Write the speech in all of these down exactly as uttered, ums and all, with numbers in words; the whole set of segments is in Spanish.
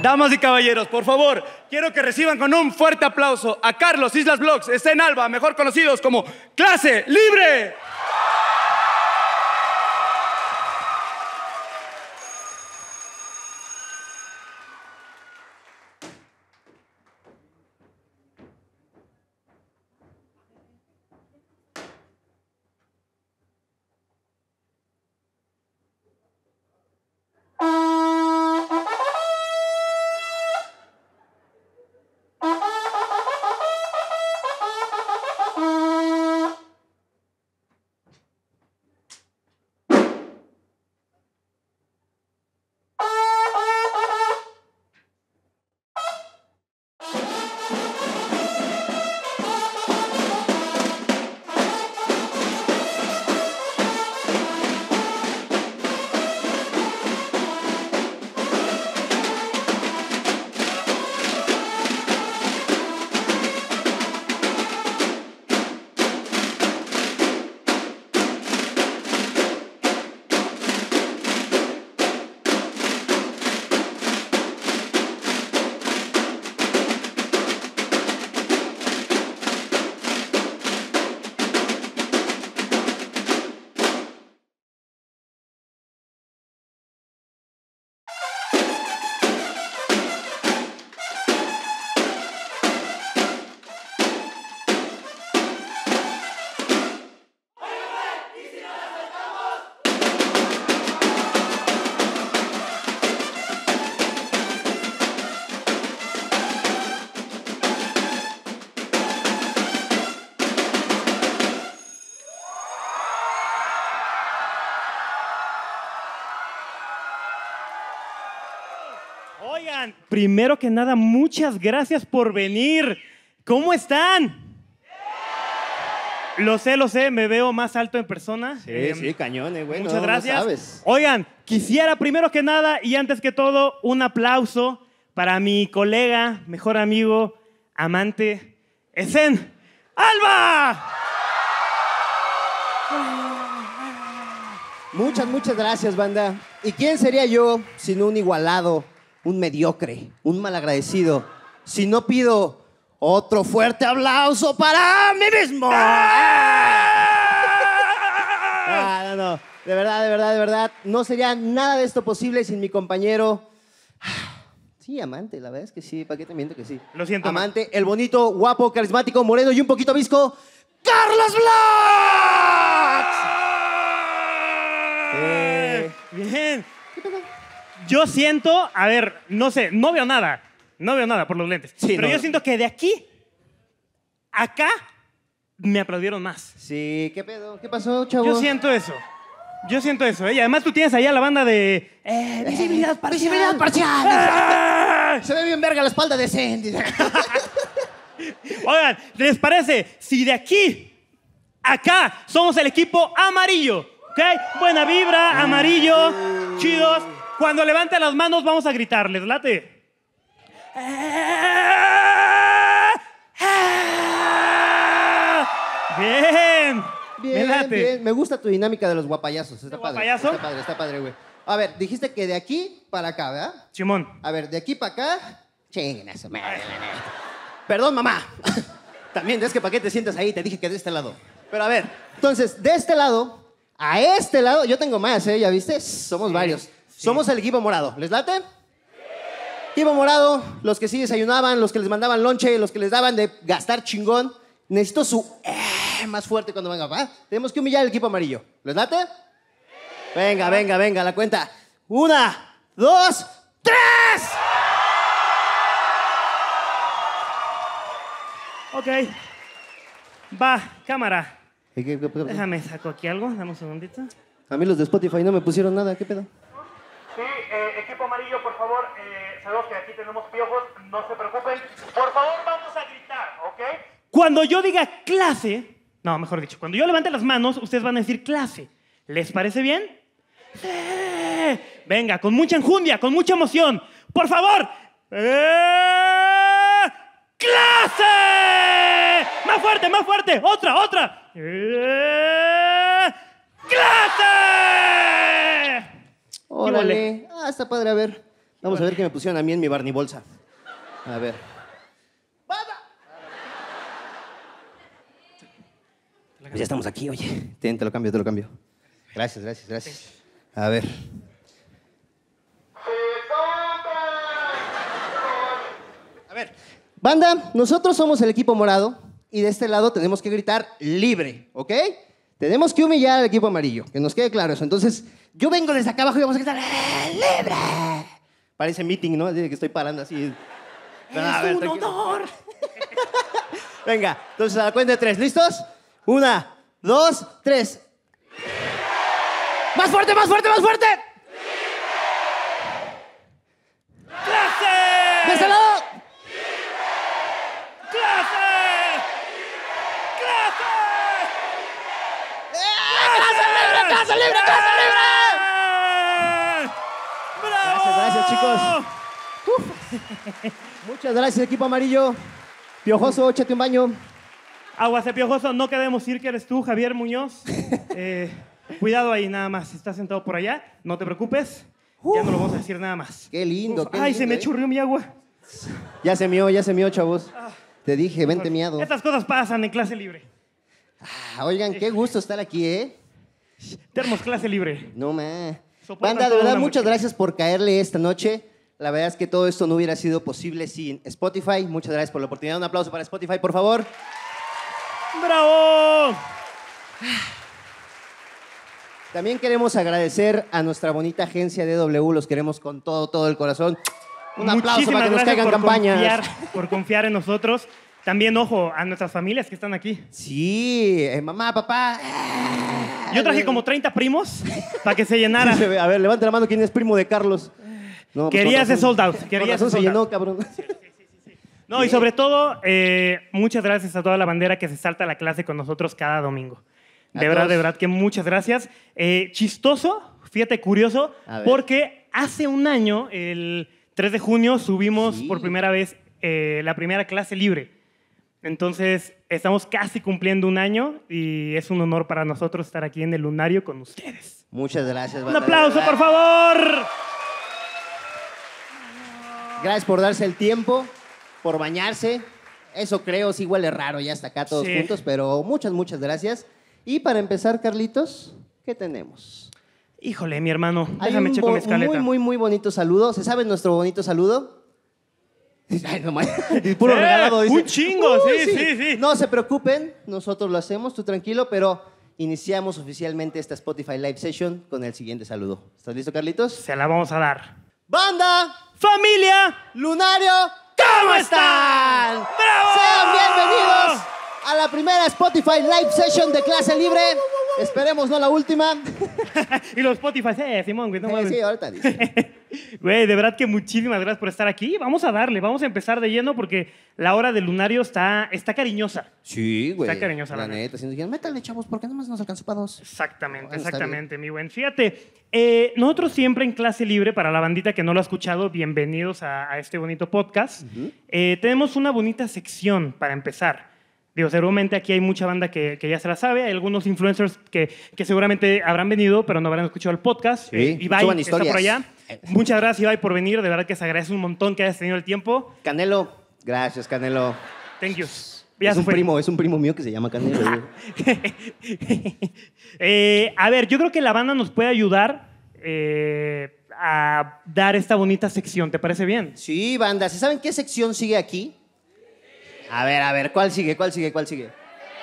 Damas y caballeros, por favor, quiero que reciban con un fuerte aplauso a Carlos Islas Vlogs, Esen Alba, mejor conocidos como Clase Libre. Oigan, primero que nada, muchas gracias por venir. ¿Cómo están? Lo sé, lo sé, me veo más alto en persona. Sí, eh, sí, cañones, güey. Muchas no, gracias. No sabes. Oigan, quisiera primero que nada y antes que todo un aplauso para mi colega, mejor amigo, amante, Esen Alba. Muchas, muchas gracias, banda. ¿Y quién sería yo sin un igualado, un mediocre, un malagradecido, si no pido otro fuerte aplauso para mí mismo? Ah, no, no. De verdad, de verdad, de verdad. No sería nada de esto posible sin mi compañero. Sí, amante, la verdad es que sí. ¿Para qué te miento que sí? Lo siento, amante, el bonito, guapo, carismático, moreno y un poquito visco, ¡Carlos Vlogs! Eh, bien. Yo siento, a ver, no sé, no veo nada. No veo nada por los lentes. Sí, pero no. yo siento que de aquí a acá me aplaudieron más. Sí, ¿qué pedo? ¿Qué pasó, chavo? Yo siento eso. Yo siento eso. ¿eh? Y además tú tienes allá la banda de... Eh, visibilidad parcial. Visibilidad parcial. ¡Ah! Se ve bien verga la espalda de Sandy. Oigan, ¿les parece si de aquí a acá somos el equipo amarillo? ¿Ok? Buena vibra, amarillo, chidos. Cuando levanten las manos vamos a gritarles, late. Bien. Bien, Me late. bien. Me gusta tu dinámica de los guapayazos. Está ¿De padre. guapayazo? Está padre, está padre, güey. A ver, dijiste que de aquí para acá, ¿verdad? Simón. A ver, de aquí para acá. Chinguen eso, madre. Perdón, mamá. También, es que para qué te sientas ahí, te dije que de este lado. Pero a ver, entonces, de este lado a este lado, yo tengo más, ¿eh? ¿Ya viste? Somos Sí, varios. sí. Somos el equipo morado. ¿Les late? Sí. Equipo morado, los que sí desayunaban, los que les mandaban lonche, los que les daban de gastar chingón. Necesito su eh, más fuerte cuando venga, ¿va? Tenemos que humillar al equipo amarillo. ¿Les late? Sí. Venga, venga, venga, la cuenta. Una, dos, tres. Ok. Va, cámara. ¿Qué, qué, qué, qué? Déjame, saco aquí algo. Dame un segundito. A mí los de Spotify no me pusieron nada. ¿Qué pedo? Sí, eh, equipo amarillo, por favor. Eh, sabemos que aquí tenemos piojos. No se preocupen. Por favor, vamos a gritar, ¿ok? Cuando yo diga clase... No, mejor dicho. Cuando yo levante las manos, ustedes van a decir clase. ¿Les parece bien? ¡Sí! Venga, con mucha enjundia, con mucha emoción. ¡Por favor! ¡Eh! ¡Clase! ¡Más fuerte, más fuerte! ¡Otra, otra! ¡Eh! ¡Clase! Órale. Ah, está padre. A ver, Vamos a ver qué me pusieron a mí en mi Barney bolsa. A ver. Pues ya estamos aquí, oye. Ten, te lo cambio, te lo cambio. Gracias, gracias, gracias. A ver. A ver. Banda, nosotros somos el equipo morado y de este lado tenemos que gritar libre, ¿ok? Tenemos que humillar al equipo amarillo, que nos quede claro eso. Entonces, yo vengo desde acá abajo y vamos a gritar libre. Parece meeting, ¿no? Así que estoy parando así. ¡Es a ver, un tranquilo. honor! Venga, entonces a la cuenta de tres, ¿listos? Una, dos, tres. ¡Más fuerte, más fuerte, más fuerte! ¡Clase! ¡De este lado! ¡Clase! ¡Clase! ¡Clase libre, clase libre, clase libre! ¡Bravo! Gracias, gracias, chicos. Uf. Muchas gracias, equipo amarillo. Piojoso, échate un baño. Aguas de piojoso, no queremos decir que eres tú, Javier Muñoz. Eh, cuidado ahí nada más, si estás sentado por allá, no te preocupes. Uf. Ya no lo vamos a decir nada más. Qué lindo, Uf, qué Ay, lindo, se me ¿eh? churrió mi agua. Ya se mió, ya se mió, chavos. Te dije, vente miado. Estas cosas pasan en clase libre. Ah, oigan, qué gusto estar aquí, ¿eh? Termos clase libre. No, ma. Soportan Banda, de toda verdad, una muchas mochila. gracias por caerle esta noche. La verdad es que todo esto no hubiera sido posible sin Spotify. Muchas gracias por la oportunidad. Un aplauso para Spotify, por favor. ¡Bravo! También queremos agradecer a nuestra bonita agencia D W. Los queremos con todo, todo el corazón. Un aplauso Muchísimas para que nos gracias caigan por campañas. Confiar, por confiar en nosotros. También, ojo, a nuestras familias que están aquí. Sí, eh, mamá, papá. Yo traje como treinta primos para que se llenara. Sí, se ve. A ver, levante la mano. ¿Quién es primo de Carlos? No, pues, Quería con ese razón- sold out. con Quería razón ese se sold llenó, out. cabrón. No, y sobre todo, eh, muchas gracias a toda la bandera que se salta a la clase con nosotros cada domingo. De A verdad, todos. de verdad que muchas gracias. Eh, chistoso, fíjate, curioso, A ver. porque hace un año, el tres de junio, subimos Sí. por primera vez eh, la primera clase libre. Entonces, estamos casi cumpliendo un año y es un honor para nosotros estar aquí en el Lunario con ustedes. Muchas gracias. Un banda, de aplauso, verdad. por favor. Gracias por darse el tiempo, por bañarse. Eso creo, sí huele raro ya hasta acá todos Sí. juntos, pero muchas, muchas gracias. Y para empezar, Carlitos, ¿qué tenemos? Híjole, mi hermano, Hay déjame un checo bo- mi escaleta. muy, muy, muy bonito saludo. ¿Se sabe nuestro bonito saludo? Ay, no mames. Puro Sí, regalado, dice. un chingo, sí, sí, sí. No se preocupen, nosotros lo hacemos, tú tranquilo, pero iniciamos oficialmente esta Spotify Live Session con el siguiente saludo. ¿Estás listo, Carlitos? Se la vamos a dar. ¡Banda! ¡Familia! ¡Lunario! ¿Cómo están? ¡Bravo! Sean bienvenidos a la primera Spotify Live Session de clase libre. Esperemos no la última. Y los Spotify, eh, Simón, güey, no Eh, mames. sí, ahorita dice. Güey, de verdad que muchísimas gracias por estar aquí. Vamos a darle, vamos a empezar de lleno porque la hora del lunario está, está cariñosa. Sí, güey. Está cariñosa, la la neta. Si nos dijeron, métale, chavos, porque nomás nos alcanzó para dos. Exactamente, Bueno, está exactamente, mi buen. Fíjate, eh, nosotros siempre en clase libre, para la bandita que no lo ha escuchado, bienvenidos a, a este bonito podcast. Eh, tenemos una bonita sección para empezar. Digo, seguramente aquí hay mucha banda que, que ya se la sabe. Hay algunos influencers que, que seguramente habrán venido, pero no habrán escuchado el podcast. Sí, Eh, Ibai suban está historias. por allá. Muchas gracias, Ibai, por venir. De verdad que se agradece un montón que hayas tenido el tiempo. Canelo. Gracias, Canelo. Thank you. Ya es se un fue. primo, es un primo mío que se llama Canelo. güey. Eh, a ver, yo creo que la banda nos puede ayudar eh, a dar esta bonita sección. ¿Te parece bien? Sí, banda. ¿Se saben qué sección sigue aquí? A ver, a ver, ¿cuál sigue? ¿Cuál sigue? ¿Cuál sigue?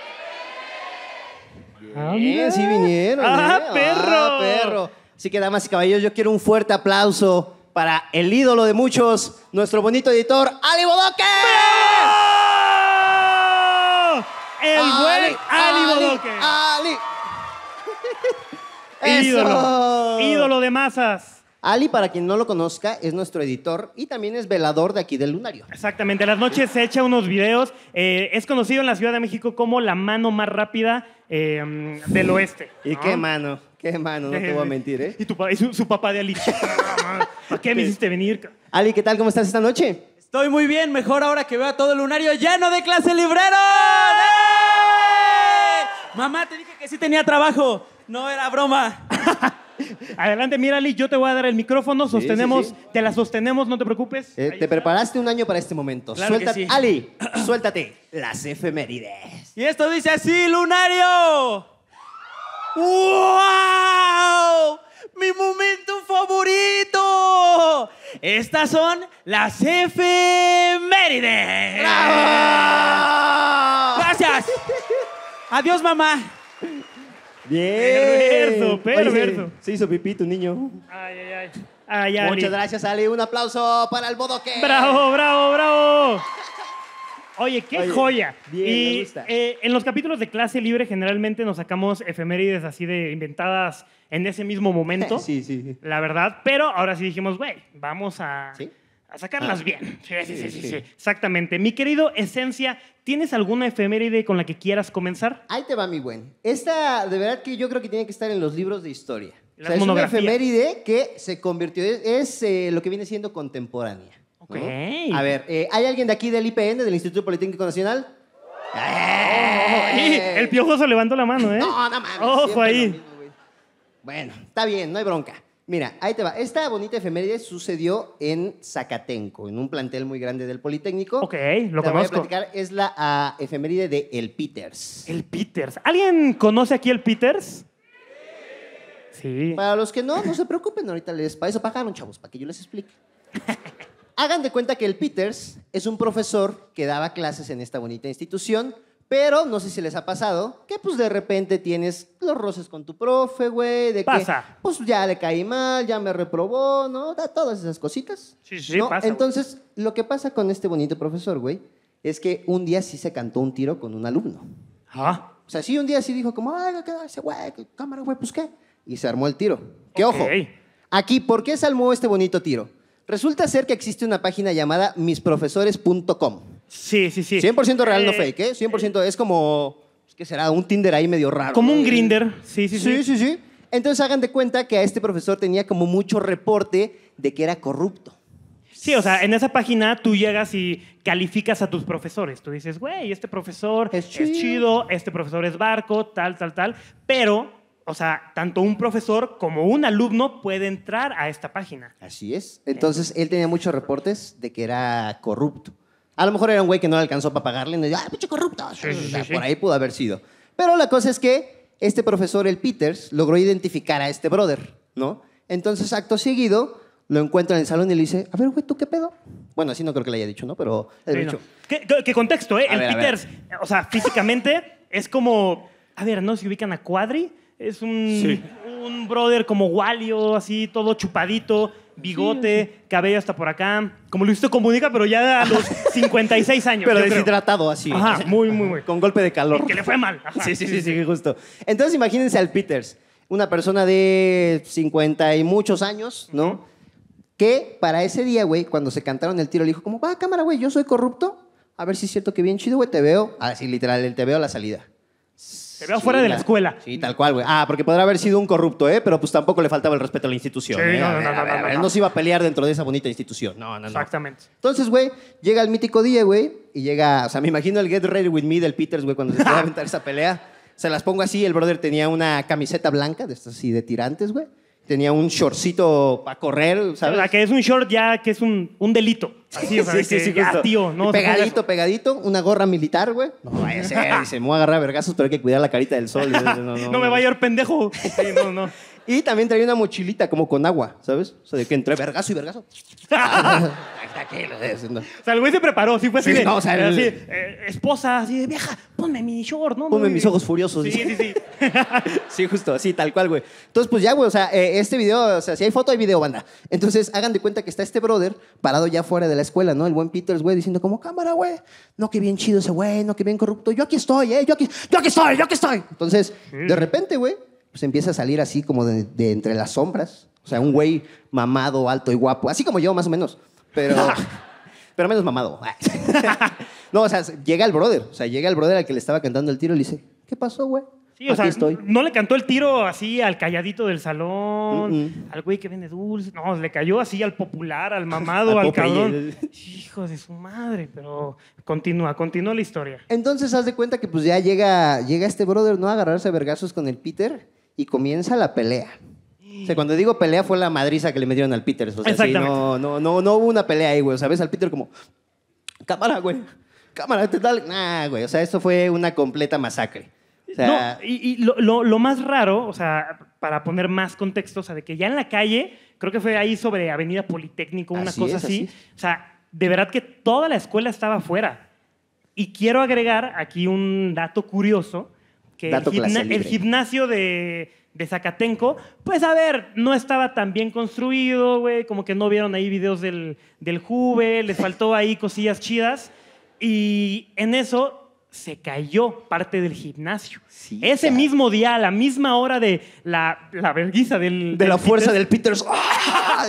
Bien, sí vinieron. ¡Ah, ¿eh? perro! Ah, perro. Así que, damas y caballeros, yo quiero un fuerte aplauso para el ídolo de muchos, nuestro bonito editor, Ali Bodoque. ¡Bravo! El buen Ali Bodoque. Ali. Ídolo. Eso. Ídolo de masas. Ali, para quien no lo conozca, es nuestro editor y también es velador de aquí del Lunario. Exactamente. A las noches se echa unos videos. Eh, es conocido en la Ciudad de México como la mano más rápida eh, del oeste. Y ¿no? qué mano, qué mano, no te voy a mentir, ¿eh? Y, tu pa- y su, su papá de Ali. ¿Para qué me hiciste venir? ca- Ali, ¿qué tal? ¿Cómo estás esta noche? Estoy muy bien, mejor ahora que veo a todo el lunario lleno de clase librero. ¡Eh! Mamá, te dije que sí tenía trabajo. No era broma. Adelante, Mirali, yo te voy a dar el micrófono. Sí, Sostenemos, sí, sí. te la sostenemos, no te preocupes. Eh, te preparaste un año para este momento. Claro que Suéltate, sí. Ali, suéltate las efemérides. Y esto dice así, Lunario. ¡Wow! ¡Mi momento favorito! Estas son las efemérides. ¡Bravo! Gracias. Adiós, mamá. Bien. Perverso, perverso. Oye, se hizo pipí tu niño. Ay, ay, ay. Ay, Ali. Muchas gracias, Ali. Un aplauso para el bodoque. Bravo, bravo, bravo. Oye, qué Oye, joya. bien, y me gusta. eh, en los capítulos de clase libre generalmente nos sacamos efemérides así de inventadas en ese mismo momento. Sí, sí. La verdad, pero ahora sí dijimos, güey, vamos a, ¿Sí? a sacarlas Ah. bien. Sí sí sí, sí, Sí, sí, sí. exactamente. Mi querido Esencia, ¿tienes alguna efeméride con la que quieras comenzar? Ahí te va, mi buen. Esta, de verdad que yo creo que tiene que estar en los libros de historia. O Las sea, es una monografías. efeméride que se convirtió, es, es, eh, lo que viene siendo contemporánea. ¿no? Ok. A ver, eh, ¿hay alguien de aquí del I P N, del Instituto Politécnico Nacional? Ey, el piojoso levantó la mano, ¿eh? No, no mames. Ojo siempre ahí. lo mismo, güey. Bueno, está bien, no hay bronca. Mira, ahí te va. Esta bonita efeméride sucedió en Zacatenco, en un plantel muy grande del Politécnico. Ok, lo Te voy a conozco. platicar, es la ah, efeméride de El Peters. El Peters. ¿Alguien conoce aquí el Peters? Sí. Para los que no, no se preocupen, ahorita les... Para eso pagaron, chavos, para que yo les explique. Hagan de cuenta que el Peters es un profesor que daba clases en esta bonita institución, pero no sé si les ha pasado que pues de repente tienes los roces con tu profe, güey, de Pasa. que pues ya le caí mal, ya me reprobó, ¿no? Da todas esas cositas. Sí, sí, ¿no? pasa, güey. Entonces, lo que pasa con este bonito profesor, güey, es que un día sí se cantó un tiro con un alumno. Ah, O sea, sí, un día sí dijo como, ay, ¿qué hace, güey? ¿Qué cámara, güey? Pues, ¿qué? Y se armó el tiro. Que Ok. ojo, aquí, ¿por qué se armó este bonito tiro? Resulta ser que existe una página llamada mis profesores punto com. sí, sí, sí. cien por ciento real, no Eh, fake, ¿eh? cien por ciento es como, ¿qué será? Un Tinder ahí medio raro. Como ¿no? un Grinder. Sí, sí, sí. Sí, sí, sí. Entonces hagan de cuenta que a este profesor tenía como mucho reporte de que era corrupto. Sí, o sea, en esa página tú llegas y calificas a tus profesores. Tú dices, güey, este profesor Es es chido. chido. este profesor es barco, tal, tal, tal. Pero, o sea, tanto un profesor como un alumno puede entrar a esta página. Así es. Entonces él tenía muchos reportes de que era corrupto. A lo mejor era un güey que no le alcanzó para pagarle y decía, ¡ah, pinche corrupto! Sí, sí, O sea, sí, sí. por ahí pudo haber sido. Pero la cosa es que este profesor, el Peters, logró identificar a este brother, ¿no? Entonces, acto seguido, lo encuentra en el salón y le dice, a ver, güey, ¿tú qué pedo? Bueno, así no creo que le haya dicho, ¿no? Pero le Sí, he no. dicho, ¿Qué, qué- qué contexto, eh? A El ver, a ver. Peters, o sea, físicamente es como... A ver, ¿no? Si ubican a Cuadri, es un, Sí. un brother como Walio, así, todo chupadito, bigote, cabello hasta por acá. Como Luisito Comunica, pero ya a los cincuenta y seis años. pero yo creo. deshidratado así. Ajá, muy, muy, muy. Con golpe de calor. Que le fue mal. Ajá. Sí, sí, sí, sí, justo. Entonces imagínense al Peters, una persona de cincuenta y muchos años, ¿no? Que para ese día, güey, cuando se cantaron el tiro, le dijo como, va, cámara, güey, yo soy corrupto. A ver si es cierto que bien chido, güey, te veo. Así, literal, el te veo a la salida. Te veo fuera de la escuela. Sí, tal cual, güey. Ah, porque podrá haber sido un corrupto, ¿eh? Pero pues tampoco le faltaba el respeto a la institución. Sí, ¿eh? no, A no, ver, no, a no, ver, no, a ver, no. no se iba a pelear dentro de esa bonita institución. No, no, no. Exactamente. Entonces, güey, llega el mítico día, güey, y llega, o sea, me imagino el Get Ready With Me del Peters, güey, cuando se iba a aventar esa pelea. Se las pongo así, el brother tenía una camiseta blanca, de estas así de tirantes, güey. Tenía un shortcito para correr, O ¿sabes? sea, que es un short ya que es un, un delito. Así, o sea, sí, de sí, que sí, ya, justo. tío, no Y se ponga pegadito, eso. pegadito, una gorra militar, güey. No vaya a ser, dice, me voy a agarrar a vergazos, pero hay que cuidar la carita del sol. Y yo, no, no, No me vaya a ir pendejo. Sí, no, no. Y también traía una mochilita como con agua, ¿sabes? O sea, de que entre vergazo y vergazo. Tranquilo, es- no. O sea, el güey se preparó, sí fue así Sí, de, no, o sea, el- así, eh, esposa, así de, vieja, ponme mi short, ¿no? Ponme No, mis y- ojos furiosos. Sí, dice. sí, sí. Sí, justo, así, tal cual, güey. Entonces, pues ya, güey, o sea, eh, este video, o sea, si hay foto, hay video, banda. Entonces, hagan de cuenta que está este brother parado ya fuera de la escuela, ¿no? El buen Peters, güey, diciendo como, cámara, güey. No, que bien chido ese güey, no, que bien corrupto. Yo aquí estoy, ¿eh? Yo aquí, yo aquí estoy, yo aquí estoy. Entonces, de repente, güey, pues empieza a salir así como de, de entre las sombras. O sea, un güey mamado, alto y guapo. Así como yo, más o menos. Pero... pero menos mamado. No, o sea, llega el brother. O sea, llega el brother al que le estaba cantando el tiro y le dice, ¿qué pasó, güey? Sí, o Aquí sea, estoy. no le cantó el tiro así al calladito del salón, Mm-mm. al güey que vende dulces. No, le cayó así al popular, al mamado, Al al Popeye. cabrón. Hijo de su madre, pero continúa, continúa la historia. Entonces, haz de cuenta que pues ya llega, llega este brother, ¿no? A agarrarse a vergazos con el Peter y comienza la pelea. O sea, cuando digo pelea fue la madriza que le metieron al Peters. O sea, sí, Exactamente. no, no, no, no hubo una pelea ahí, güey. O sea, ves al Peter como, cámara, güey. Cámara, ¿qué tal? Nah, güey. O sea, esto fue una completa masacre. O sea, No, y, y lo, lo- lo más raro, o sea, para poner más contexto, o sea, de que ya en la calle, creo que fue ahí sobre Avenida Politécnico, una Así cosa es, así. así es. O sea, de verdad que toda la escuela estaba afuera. Y quiero agregar aquí un dato curioso, que Dato el, gimna- clase el libre. gimnasio de, de Zacatenco, pues a ver, no estaba tan bien construido, güey, como que no vieron ahí videos del, del Juve, les faltó ahí cosillas chidas. Y en eso se cayó parte del gimnasio. Sí, Ese claro. mismo día, a la misma hora de la, la vergüenza del... de la del fuerza Peters. del Peters. ¡Ah!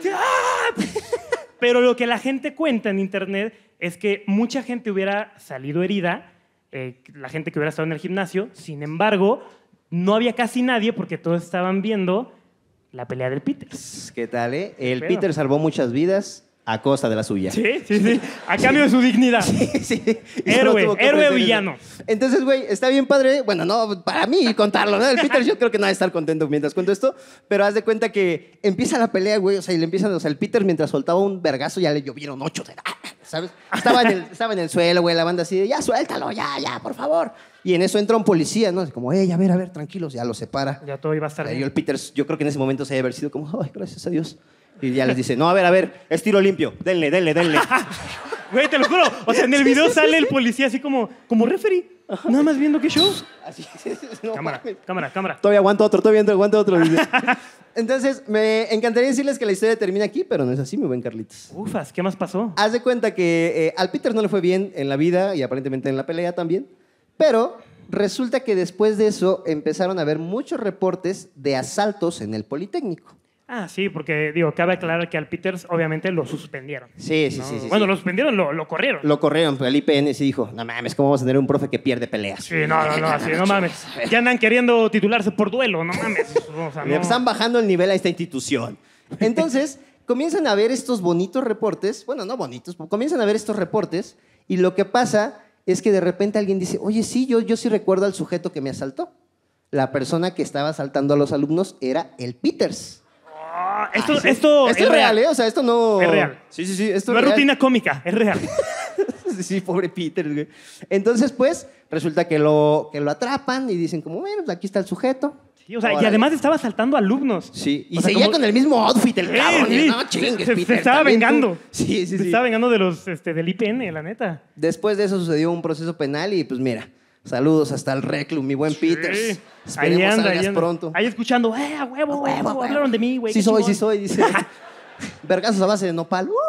Pero lo que la gente cuenta en internet es que mucha gente hubiera salido herida, eh, la gente que hubiera estado en el gimnasio. Sin embargo, no había casi nadie porque todos estaban viendo la pelea del Peters. ¿Qué tal, eh? El Pero- Peter salvó muchas vidas a costa de la suya. Sí, sí, sí. A cambio de su dignidad. Sí. Y Héroe, solo tuvo que héroe o ofrecer villano. eso. Entonces, güey, está bien padre. Bueno, no, para mí contarlo, ¿no? El Peter yo creo que no va a estar contento mientras cuento esto, pero haz de cuenta que empieza la pelea, güey, o sea, y le empiezan, o sea, el Peter mientras soltaba un vergazo ya le llovieron ocho, de- ¿sabes? Estaba en el, estaba en el suelo, güey, la banda así de, ya suéltalo, ya, ya, por favor. Y en eso entra un policía, ¿no? Así como, hey, a ver, a ver, tranquilos, ya lo separa. Ya todo iba a estar Y bien. el Peter, yo creo que en ese momento se debe haber sido como, ay, gracias a Dios. Y ya les dice, no, a ver, a ver, es tiro limpio, denle, denle, denle. Güey, te lo juro. O sea, en el video sale el policía así como, como referee. Nada más viendo qué show. Así, no Cámara, mames. cámara, cámara. Todavía aguanto otro, todavía aguanto otro. dice. Entonces, me encantaría decirles que la historia termina aquí, pero no es así, mi buen Carlitos. Ufas, ¿qué más pasó? Haz de cuenta que eh, al Peter no le fue bien en la vida y aparentemente en la pelea también, pero resulta que después de eso empezaron a haber muchos reportes de asaltos en el Politécnico. Ah, sí, porque digo, cabe aclarar que al Peters obviamente lo suspendieron. Sí, sí, ¿no? sí, sí, Bueno, sí. lo suspendieron, lo, lo corrieron. Lo corrieron, pero el I P N sí dijo, no mames, ¿cómo vamos a tener un profe que pierde peleas? Sí, no, no, no, así, no mames. Ya andan queriendo titularse por duelo, no mames. O sea, Le no. están bajando el nivel a esta institución. Entonces, comienzan a ver estos bonitos reportes, bueno, no bonitos, comienzan a ver estos reportes y lo que pasa es que de repente alguien dice, oye, sí, yo, yo sí recuerdo al sujeto que me asaltó. La persona que estaba asaltando a los alumnos era el Peters. Ah, esto, Ay, sí. esto, Esto es real, ¿eh? O sea, esto no... Es real. Sí, sí, sí, esto No es real. rutina cómica, es real. Sí, sí, pobre Peter, güey. Entonces, pues, resulta que lo, que lo atrapan y dicen como, bueno, pues aquí está el sujeto. Sí, o sea, y Órale. además estaba asaltando alumnos. Sí, y O sea, seguía como- con el mismo outfit el Sí, cabrón. sí. y no chingues, se, se- Peter, se estaba también tú. vengando. Sí, sí, Se sí. estaba vengando de los, este, del I P N, la neta. Después de eso sucedió un proceso penal y pues mira, saludos hasta el reclu, mi buen Peters. Sí. Esperemos ahí anda, salgas ahí anda. pronto. Ahí escuchando, eh, a huevo, A huevo, huevo, a huevo. hablaron de mí, güey. Sí qué soy, chingón. sí soy, dice. Vergazos a base de nopal. ¡Uh!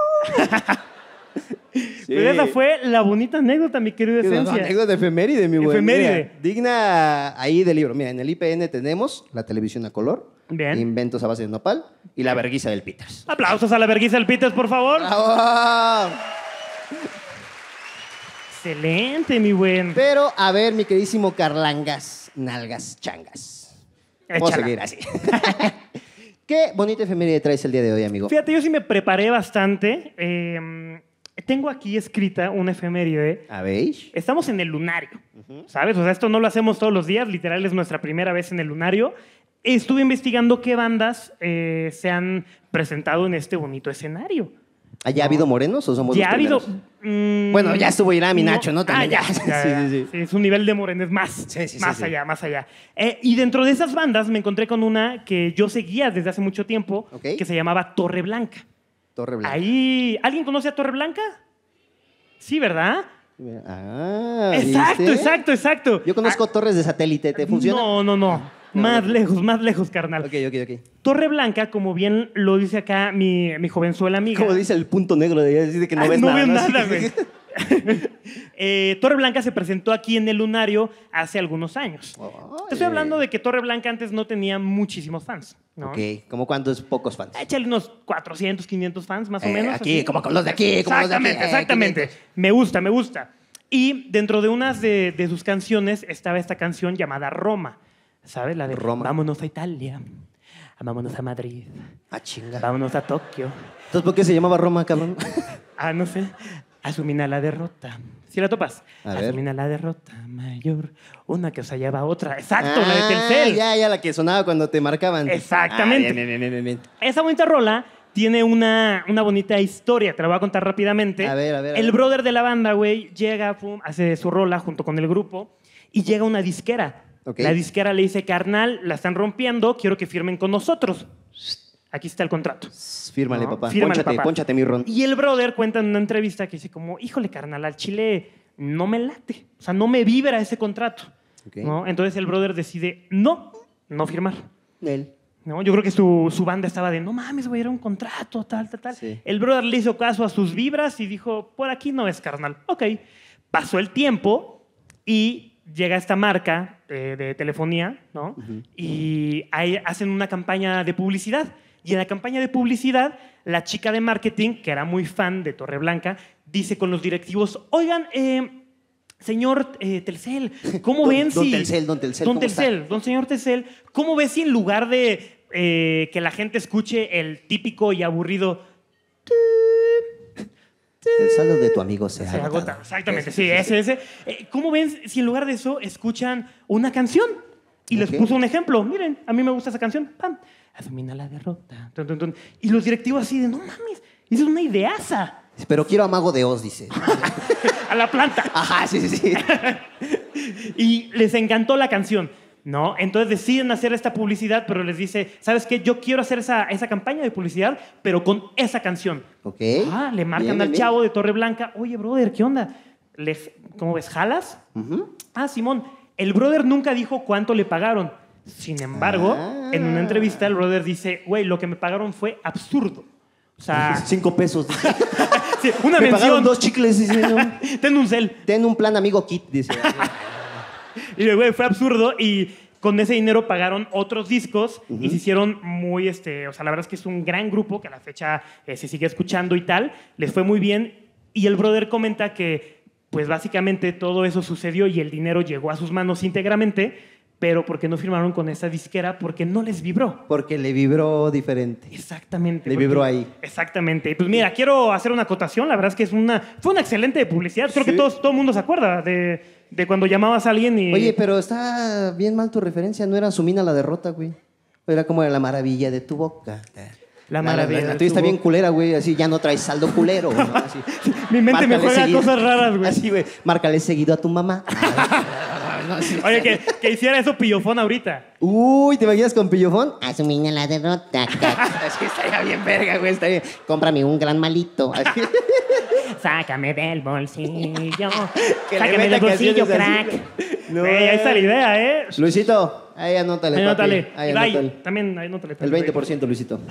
Sí. Pues esa fue la bonita anécdota, mi querido Qué Esencia. anécdota de efeméride, mi buen. Efeméride. Mira, digna ahí del libro. Mira, en el I P N tenemos la televisión a color, Bien. inventos a base de nopal y la verguiza del Peters. Aplausos a la vergüenza del Peters, por favor. ¡Bravo! Excelente, mi buen. Pero, a ver, mi queridísimo Carlangas, nalgas, changas. Vamos a Échala. seguir así. Qué bonita efeméride traes el día de hoy, amigo. Fíjate, yo sí me preparé bastante. Eh, tengo aquí escrita una efeméride. A ver. Estamos en el lunario, ¿sabes? O sea, esto no lo hacemos todos los días, literal es nuestra primera vez en el lunario. Estuve investigando qué bandas eh, se han presentado en este bonito escenario. ¿Allá ha habido morenos o somos Ya los ha habido... primeros? mm, Bueno, ya estuvo Irami, Nacho, ¿no? Ah, También ya, ya. ya, Sí, ya. sí, sí. Sí, es un nivel de morenes más. Sí, sí, sí, más sí. allá, más allá. Eh, y dentro de esas bandas me encontré con una que yo seguía desde hace mucho tiempo, Ok. que se llamaba Torre Blanca. Torre Blanca. Ahí... ¿Alguien conoce a Torre Blanca? Sí, ¿verdad? Ah, Exacto, ¿viste? exacto, exacto. Yo conozco Ah, torres de satélite, ¿te funciona? No, no, no. Más lejos, más lejos, carnal. Ok, ok, ok. Torre Blanca, como bien lo dice acá mi, mi jovenzuela amiga. Como dice el punto negro de decir que no Ah, ves nada. veo ¿no? nada, Sí. güey. Eh, Torre Blanca se presentó aquí en el Lunario hace algunos años. Te estoy hablando de que Torre Blanca antes no tenía muchísimos fans, ¿no? Ok, ¿como cuántos pocos fans? Échale unos cuatrocientos, quinientos fans, más o Eh, menos. aquí, así. como con los de aquí, como los de aquí. Exactamente, eh, exactamente. quinientos. Me gusta, me gusta. Y dentro de unas de, de sus canciones estaba esta canción llamada Roma. ¿Sabes? La de Roma. Vámonos a Italia, vámonos a Madrid, Ah, chinga. vámonos a Tokio. Entonces, ¿por qué se llamaba Roma, cabrón? Ah, no sé. Asumina la derrota. ¿Sí la topas? A ver. Asumina la derrota mayor, una que os hallaba otra. Exacto, Ah, la de Telcel. Ya, ya, la que sonaba cuando te marcaban. Exactamente. Ah, bien, bien, bien, bien, bien. Esa bonita rola tiene una, una bonita historia, te la voy a contar rápidamente. A ver, a ver, a El ver. brother de la banda, güey, llega, pum, hace su rola junto con el grupo y llega una disquera. Ok. La disquera le dice, carnal, la están rompiendo, quiero que firmen con nosotros. Aquí está el contrato. Fírmale, No, papá. fírmale, pónchate, papá. pónchate, mi ron. Y el brother cuenta en una entrevista que dice como, híjole, carnal, al chile no me late. O sea, no me vibra ese contrato. Ok. ¿No? Entonces el brother decide no, no firmar. Él. ¿No? Yo creo que su, su banda estaba de, no mames, güey, era un contrato, tal, tal, tal. Sí. El brother le hizo caso a sus vibras y dijo, por aquí no es, carnal. Ok. Pasó el tiempo y llega esta marca eh, de telefonía, ¿no? Y ahí hacen una campaña de publicidad. Y en la campaña de publicidad, la chica de marketing, que era muy fan de Torreblanca, dice con los directivos, oigan, eh, señor eh, Telcel, ¿cómo Don- ven don si... Telcel, don Telcel, Don ¿cómo está? Telcel, don señor Telcel, ¿cómo ves si en lugar de eh, que la gente escuche el típico y aburrido El saldo de tu amigo se, se ha agota? agotado. Exactamente, sí, ese, ese. Eh, ¿Cómo ven si en lugar de eso escuchan una canción? Y les Ok. puso un ejemplo. Miren, a mí me gusta esa canción. ¡Pam! Asumina la derrota. Tun, tun, tun. Y los directivos así de, no mames, esa es una ideaza. Pero quiero a Mago de Oz, dice. A la planta. Ajá, sí, sí, sí. Y les encantó la canción, ¿no? Entonces deciden hacer esta publicidad, pero les dice, ¿sabes qué? Yo quiero hacer esa, esa campaña de publicidad, pero con esa canción. Ok. Ah, le marcan Bien, al bien, chavo de Torreblanca, oye, brother, ¿qué onda? Le, ¿Cómo ves? ¿Jalas? Ujú. Ah, Simón, el brother nunca dijo cuánto le pagaron. Sin embargo, Ah. en una entrevista el brother dice, güey, lo que me pagaron fue absurdo. O sea, Cinco pesos. dice. sí, una Me pagaron mención. dos chicles, dice. ¿No? Ten un cel. Ten un plan amigo kit, dice. Y güey, fue absurdo y con ese dinero pagaron otros discos y se hicieron muy, este, o sea, la verdad es que es un gran grupo que a la fecha eh, se sigue escuchando y tal, les fue muy bien y el brother comenta que pues básicamente todo eso sucedió y el dinero llegó a sus manos íntegramente, pero porque no firmaron con esa disquera porque no les vibró. Porque le vibró diferente. Exactamente. Le porque- vibró ahí. Exactamente. Pues mira, quiero hacer una acotación. La verdad es que es una, fue una excelente publicidad. Creo que todos, todo el mundo se acuerda de, de cuando llamabas a alguien y... Oye, pero está bien mal tu referencia. No era Sumina la derrota, güey. Era como la maravilla de tu boca. La maravilla La, de tuya está tu bien boca. culera, güey. Así ya no traes saldo culero. ¿no? Así. Mi mente me Márcale juega seguido. cosas raras, güey. Así, güey. Márcale seguido a tu mamá. Oye, que, que hiciera eso Pillofón ahorita. Uy, ¿te imaginas con pillofón? Asumina la derrota. cac. Así estaría bien verga, güey. Estaría... Cómprame un gran malito. Así. Sácame del bolsillo. Que le Sácame meta del bolsillo, canciones así. crack. No, Güey, ahí está la idea, ¿eh? Luisito, ahí anótale, Ahí papi. anótale. Ahí Y bye. anótale. También ahí anótale. El veinte por ciento, Luisito.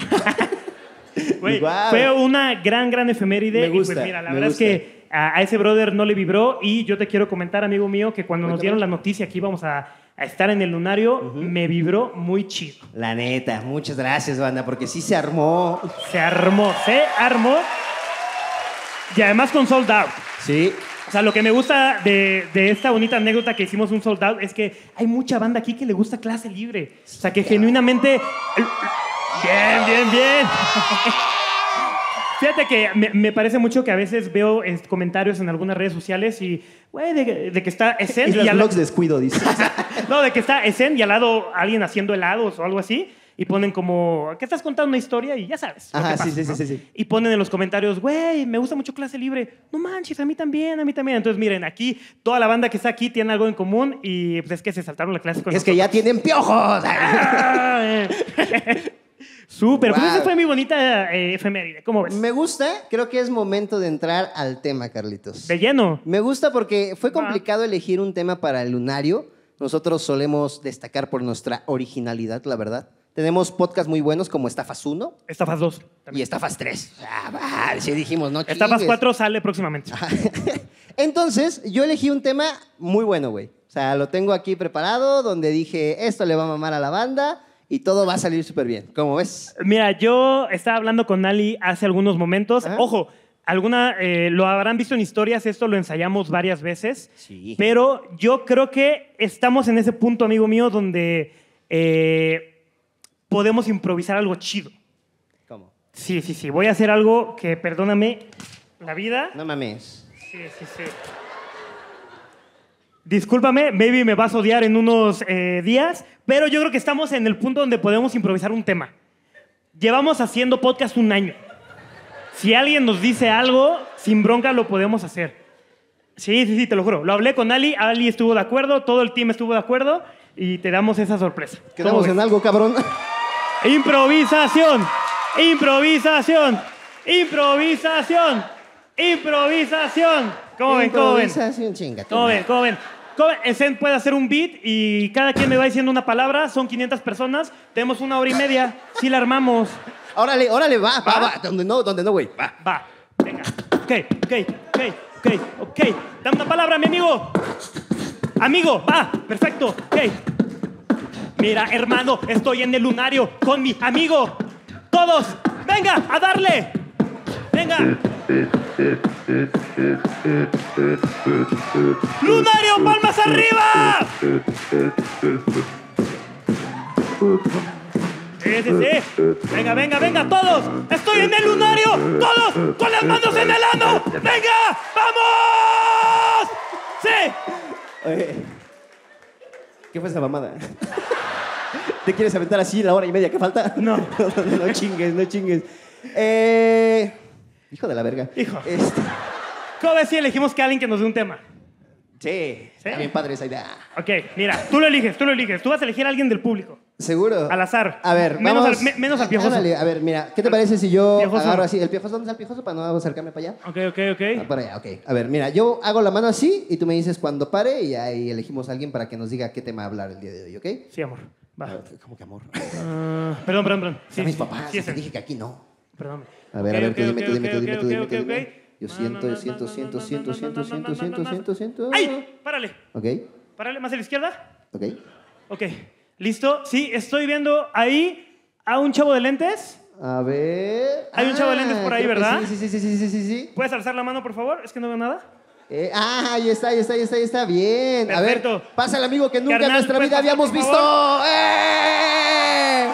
Güey, Guau. fue una gran, gran efeméride. Me gusta, y pues mira, la me verdad gusta. es que a, a ese brother no le vibró. Y yo te quiero comentar, amigo mío, que cuando nos Cuéntame. dieron la noticia que íbamos a, a estar en el lunario, me vibró muy chido. La neta, muchas gracias, banda, porque sí se armó. Se armó, se armó. Y además con sold out. Sí. O sea, lo que me gusta de, de esta bonita anécdota que hicimos un sold out es que hay mucha banda aquí que le gusta clase libre. O sea, que genuinamente... Bien, bien, bien. Fíjate que me, me parece mucho que a veces veo eh, comentarios en algunas redes sociales y, güey, de, de que está Esen Y los y al blogs descuido, dice. no, de que está Esen y al lado alguien haciendo helados o algo así. Y ponen como, ¿qué estás contando una historia? Y ya sabes. lo Ajá, que pasa, sí, sí, sí, ¿no? sí, sí. Y ponen en los comentarios, güey, me gusta mucho clase libre. No manches, a mí también, a mí también. Entonces, miren, aquí toda la banda que está aquí tiene algo en común y pues es que se saltaron la clase con Es que ya nosotros. tienen piojos. ¡Ah! eh. Súper, pues Wow. esa fue mi bonita eh, efeméride. ¿Cómo ves? Me gusta, creo que es momento de entrar al tema, Carlitos. De lleno. Me gusta porque fue Va. complicado elegir un tema para el lunario. Nosotros solemos destacar por nuestra originalidad, la verdad. Tenemos podcasts muy buenos como Estafas uno Estafas dos. y Estafas tres. Ah, va, sí dijimos, no Estafas chingues. cuatro sale próximamente. Entonces, yo elegí un tema muy bueno, güey. O sea, lo tengo aquí preparado, donde dije, esto le va a mamar a la banda y todo va a salir súper bien. ¿Cómo ves? Mira, yo estaba hablando con Ali hace algunos momentos. Ajá. Ojo, alguna, eh, lo habrán visto en historias, esto lo ensayamos varias veces. Sí. Pero yo creo que estamos en ese punto, amigo mío, donde eh, podemos improvisar algo chido. ¿Cómo? Sí, sí, sí. Voy a hacer algo que, perdóname, la vida. No mames. sí, sí, sí. Discúlpame, maybe me vas a odiar en unos eh, días, pero yo creo que estamos en el punto donde podemos improvisar un tema. Llevamos haciendo podcast un año. Si alguien nos dice algo, sin bronca lo podemos hacer. Sí, sí, sí, te lo juro. Lo hablé con Ali, Ali estuvo de acuerdo, todo el team estuvo de acuerdo y te damos esa sorpresa. Quedamos en algo, cabrón. Improvisación, improvisación, improvisación, improvisación. ¿Cómo ven? ¿Cómo ven? Improvisación, chinga. ¿Cómo ven? ¿Cómo ven? ¿Cómo ven? Esen puede hacer un beat y cada quien me va diciendo una palabra. Son quinientas personas. Tenemos una hora y media. Sí la armamos. Órale, órale, va, va, ¿Va? va. Donde no, donde no, güey. Va. Va. Venga. Ok, ok, ok, ok, ok. Dame una palabra, mi amigo. Amigo, va. Perfecto. Ok. Mira, hermano, estoy en el lunario con mi amigo. Todos, venga, a darle. Venga. ¡Lunario, palmas arriba! Sí, sí, sí. Venga, venga, venga, todos. Estoy en el lunario. Todos, con las manos en el ano. Venga, vamos. Sí. Oye, ¿qué fue esa mamada? ¿Te quieres aventar así la hora y media que falta? No. No, no, no chingues, no chingues. Eh... Hijo de la verga. Hijo. Este... ¿Cómo ves si elegimos que alguien que nos dé un tema? Sí, está bien padre esa idea. Ok, mira, tú lo eliges, tú lo eliges. Tú vas a elegir a alguien del público. ¿Seguro? Al azar. A ver, menos vamos... al, me- menos al piojoso. Ándale, a ver, mira, ¿qué te parece si yo Piojoso. agarro así? ¿El piojoso? ¿Dónde está el piojoso para no acercarme para allá? Ok, ok, Ah, ok. para allá, ok. A ver, mira, yo hago la mano así y tú me dices cuando pare y ahí elegimos a alguien para que nos diga qué tema hablar el día de hoy, ¿ok? Sí, amor. A Va. ver, ¿cómo que amor? Ah, perdón, perdón, perdón. Sí, mis papás, sí, te ese. dije que aquí no. Perdón. A ver, Ok, a ver, ok, tú dime, ok, tú dime, ok, tú dime, ok, tú dime, ok, tú dime. ok. Yo No, siento, no, yo no, siento, no, siento, no, siento, no, siento, no, siento, no, siento, no, no, siento, no, siento, no. siento. ¡Ay! Párale. Ok, Párale más a la izquierda. ok. Ok. ¿Listo? Sí, estoy viendo ahí a un chavo de lentes. A ver. Hay un chavo de lentes por ahí, creo que ¿verdad? Sí, sí, sí, sí, sí, sí, sí. ¿Puedes alzar la mano, por favor? Es que no veo nada. Eh, ah, ahí está, ahí está, ahí está, ahí está. Bien. Perfecto. A ver, pasa el amigo que nunca Carnal, en nuestra ¿puedes vida pasar, habíamos por visto. favor? ¡Eh!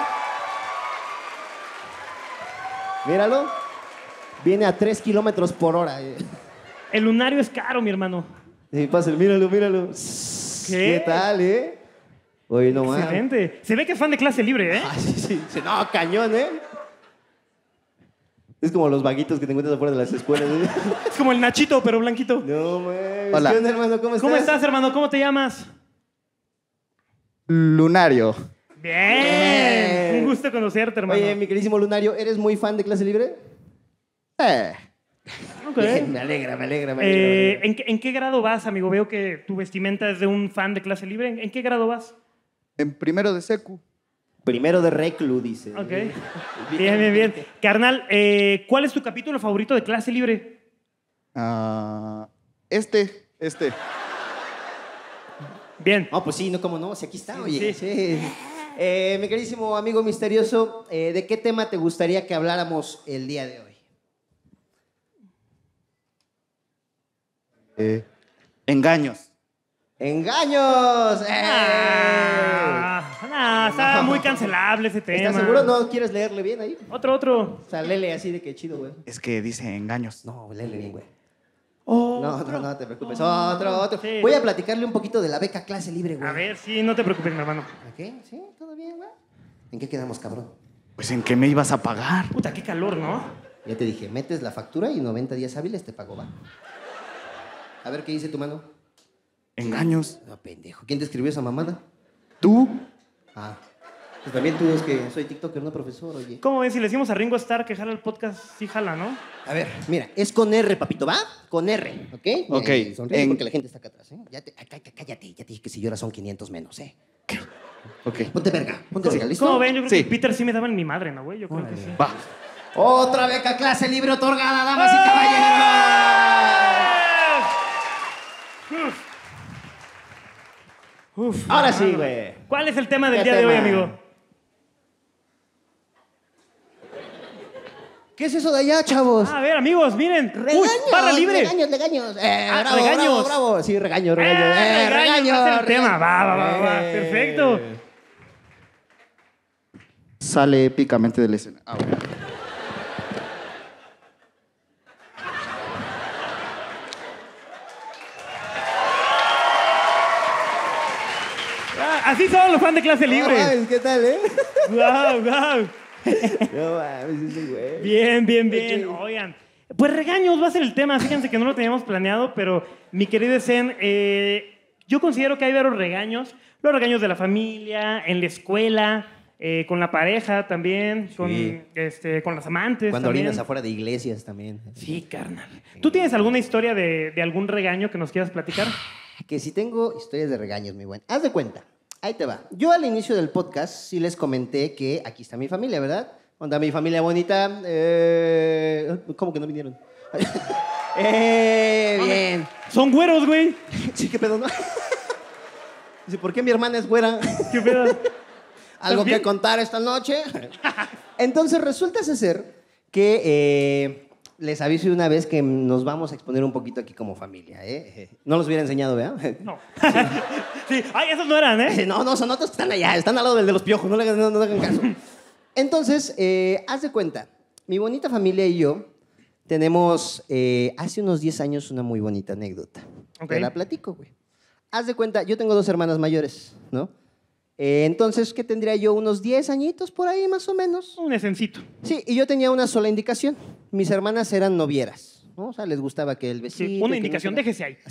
Míralo. Viene a tres kilómetros por hora. eh. El lunario es caro, mi hermano. Sí, pasa, míralo, míralo. ¿Qué? ¿Qué tal, eh? Oye, no más. Excelente. Se ve que es fan de clase libre, ¿eh? Ah, sí, sí, sí. No, cañón, ¿eh? Es como los vaguitos que te encuentras afuera de las escuelas. ¿eh? Es como el Nachito, pero blanquito. No, man. Hola. ¿Qué onda, hermano? ¿Cómo estás? ¿Cómo estás, hermano? ¿Cómo te llamas? Lunario. Bien. Bien. Un gusto conocerte, hermano. Oye, mi queridísimo Lunario, ¿eres muy fan de clase libre? Eh, Ok. Bien, me alegra, me alegra, me alegra. me Eh, alegra. ¿en, qué, en qué grado vas, amigo? Veo que tu vestimenta es de un fan de clase libre. ¿En, en qué grado vas? en primero de secu. Primero de reclu, dice. Ok. Bien, bien, bien. Carnal, eh, ¿cuál es tu capítulo favorito de clase libre? Ah, este, este. Bien. No, pues sí, no, cómo no, si aquí está, oye. sí. Sí. Eh, mi queridísimo amigo misterioso, eh, ¿de qué tema te gustaría que habláramos el día de hoy? Eh, engaños. ¡Engaños! ¡Eh! Ah, nah, está muy cancelable ese tema. ¿Estás seguro? ¿No quieres leerle bien ahí? Otro, otro. O sea, léele así de que chido, güey. Es que dice engaños. No, léele bien, güey. Oh, No, no, no te preocupes. Otro, otro. Sí. Voy a platicarle un poquito de la beca clase libre, güey. a ver, sí, no te preocupes, mi hermano. ¿Ok? ¿Sí? ¿Todo bien, güey? ¿En qué quedamos, cabrón? Pues en qué me ibas a pagar. Puta, qué calor, ¿no? Ya te dije, metes la factura y noventa días hábiles te pago, va. A ver, ¿qué dice tu mano? Engaños. No, pendejo. ¿Quién te escribió esa mamada? ¿Tú? Ah. Pues también tú, es que soy tiktoker, no profesor, oye. ¿Cómo ves? Si le decimos a Ringo Starr que jala el podcast, sí jala, ¿no? A ver, mira, es con R, papito, ¿va? Con R, ¿ok? Ok, Eh, sonríe en- porque la gente está acá atrás, ¿eh? Ya te, ay, cállate, cállate, ya te dije que si lloras son quinientos menos, ¿eh? Ok. Ponte verga, ponte verga, ¿listo? ¿Cómo ven? Yo creo Sí. que Peter sí me daba en mi madre, ¿no, güey? Yo creo que sí. Va. Otra beca clase libre otorgada, damas y caballeros. Uf, Ahora sí, hermano. güey. ¿Cuál es el tema del ¿Qué día de hoy, tema? amigo? ¿Qué es eso de allá, chavos? Ah, a ver, amigos, miren. Uy, Regaños, barra libre. regaños, regaños. Eh, Ah, bravo, regaños. bravo, bravo. Sí, regaño, regaño. Eh, Eh, regaños, regaño, va a ser el tema. regaño. Va, va, va, va. Eh. Perfecto. Sale épicamente del escenario. Ah, bueno. así son los fans de clase No libre. mames, ¿qué tal, eh? Wow, wow. No mames, ese güey. Bien, bien, bien. Oigan, pues regaños va a ser el tema. Fíjense que no lo teníamos planeado, pero mi querido Zen, eh, yo considero que hay varios regaños. Los regaños de la familia, en la escuela, eh, con la pareja también, con, Sí. este, con las amantes Cuando también. orinas afuera de iglesias también. Sí, carnal. ¿Tú tienes alguna historia de, de algún regaño que nos quieras platicar? Que si tengo historias de regaños, mi buen. Haz de cuenta. Ahí te va. Yo al inicio del podcast sí les comenté que aquí está mi familia, ¿verdad? Onda, mi familia bonita. Eh... ¿Cómo que no vinieron? eh, bien. Son güeros, güey. Sí, qué pedo, ¿no? Dice, ¿por qué mi hermana es güera? ¿Qué pedo? ¿Algo bien? que contar esta noche? Entonces resulta ser que eh, les aviso de una vez que nos vamos a exponer un poquito aquí como familia, ¿eh? No los hubiera enseñado, ¿verdad? No. Sí. Ay, esos no eran, ¿eh? No, no, son otros que están allá, están al lado del de los piojos, no le hagan, no, no le hagan caso. Entonces, eh, haz de cuenta, mi bonita familia y yo tenemos eh, hace unos diez años una muy bonita anécdota. Ok. Te la platico, güey. Haz de cuenta, yo tengo dos hermanas mayores, ¿no? Eh, entonces, ¿qué tendría yo? Unos diez añitos por ahí, más o menos. Un esencito. Sí, y yo tenía una sola indicación. Mis hermanas eran novieras, ¿no? O sea, les gustaba que el besito... Sí, que una no indicación, sé qué. déjese ahí.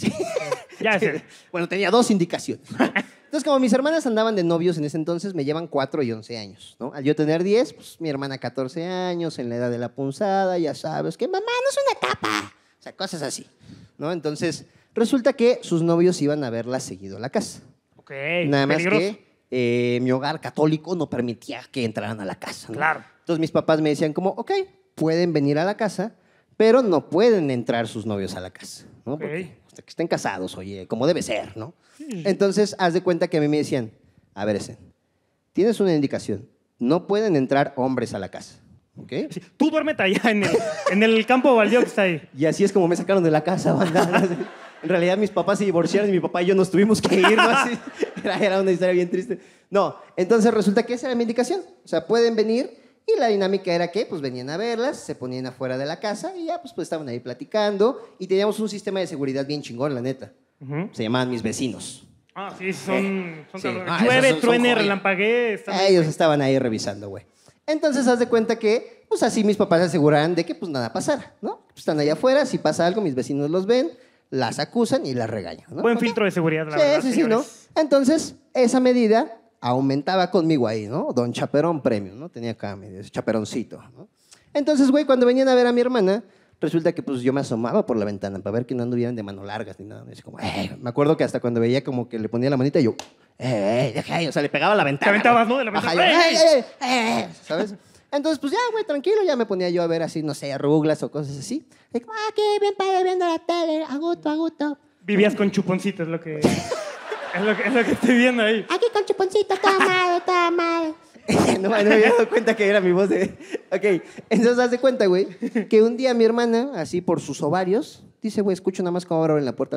Ya sé. Bueno, tenía dos indicaciones. Entonces, como mis hermanas andaban de novios en ese entonces, me llevan cuatro y once años, ¿no? Al yo tener diez, pues mi hermana catorce años, en la edad de la punzada, ya sabes, que mamá no es una etapa. O sea, cosas así, ¿no? Entonces, resulta que sus novios iban a verla seguido a la casa. Ok, Nada más peligroso. que eh, mi hogar católico no permitía que entraran a la casa, ¿no? Claro. Entonces, mis papás me decían como, ok, pueden venir a la casa, pero no pueden entrar sus novios a la casa, ¿no? Ok. Porque hasta que estén casados, oye, como debe ser, ¿no? Entonces, haz de cuenta que a mí me decían, a ver, ese, tienes una indicación, no pueden entrar hombres a la casa, ¿ok? Sí, tú duérmete allá en el, en el campo baldío que está ahí. Y así es como me sacaron de la casa, banda. En realidad, mis papás se divorciaron y mi papá y yo nos tuvimos que ir, ¿no? Así, era, era una historia bien triste. No, entonces resulta que esa era mi indicación. O sea, pueden venir y la dinámica era que, pues, venían a verlas, se ponían afuera de la casa y ya, pues, pues estaban ahí platicando y teníamos un sistema de seguridad bien chingón, la neta. Ujú. Se llamaban mis vecinos. Ah, sí, son, son Sí. cabrones. Ah, esos Llueve, son- son truene, joya. relampaguee. están bien, Ellos güey. estaban ahí revisando, güey. Entonces, haz de cuenta que, pues así mis papás se aseguraban de que, pues nada pasara, ¿no? Pues, están allá afuera, si pasa algo, mis vecinos los ven, las acusan y las regañan, ¿no? Buen Ok. filtro de seguridad, la Sí, verdad, sí, sí, ¿no? señores. Entonces, esa medida aumentaba conmigo ahí, ¿no? Don Chaperón Premium, ¿no? Tenía acá medio ese chaperoncito, ¿no? Entonces, güey, cuando venían a ver a mi hermana, resulta que pues yo me asomaba por la ventana para ver que no anduvieran de mano largas ni nada. Así como, "Eh", me acuerdo que hasta cuando veía como que le ponía la manita, yo, eh, eh, deja ahí", o sea, le pegaba a la ventana. Te aventabas, güey. ¿no? De la Ajá, ventana. yo, ¡Ey, "Eh, eh, eh, eh", ¿sabes? Entonces, pues ya, güey, tranquilo, ya me ponía yo a ver así, no sé, arruglas o cosas así. Y como, ah, qué bien padre viendo la tele, a gusto, a gusto. Vivías con chuponcitos, es lo que, es lo que, es lo que estoy viendo ahí. Aquí con chuponcito, todo amado, todo amado. no, no me había dado cuenta que era mi voz de... Ok, entonces haz de cuenta, güey, que un día mi hermana, así por sus ovarios, dice, güey, escucho nada más cómo abren la puerta.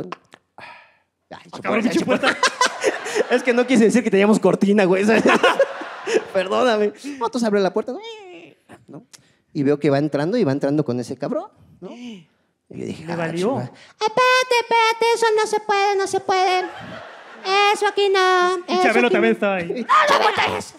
Ay, Ah, cabrón, pinche chupa- puerta. Es que no quise decir que teníamos cortina, güey. ¿sabes? Perdóname. No, entonces abre la puerta, ¿no? Y veo que va entrando y va entrando con ese cabrón, ¿no? Y yo dije, Le ah, valió. chinga. Espérate, espérate, eso no se puede, no se puede. Eso aquí no. Y eso Chabelo aquí también no. estaba ahí. ¡No lo voltees!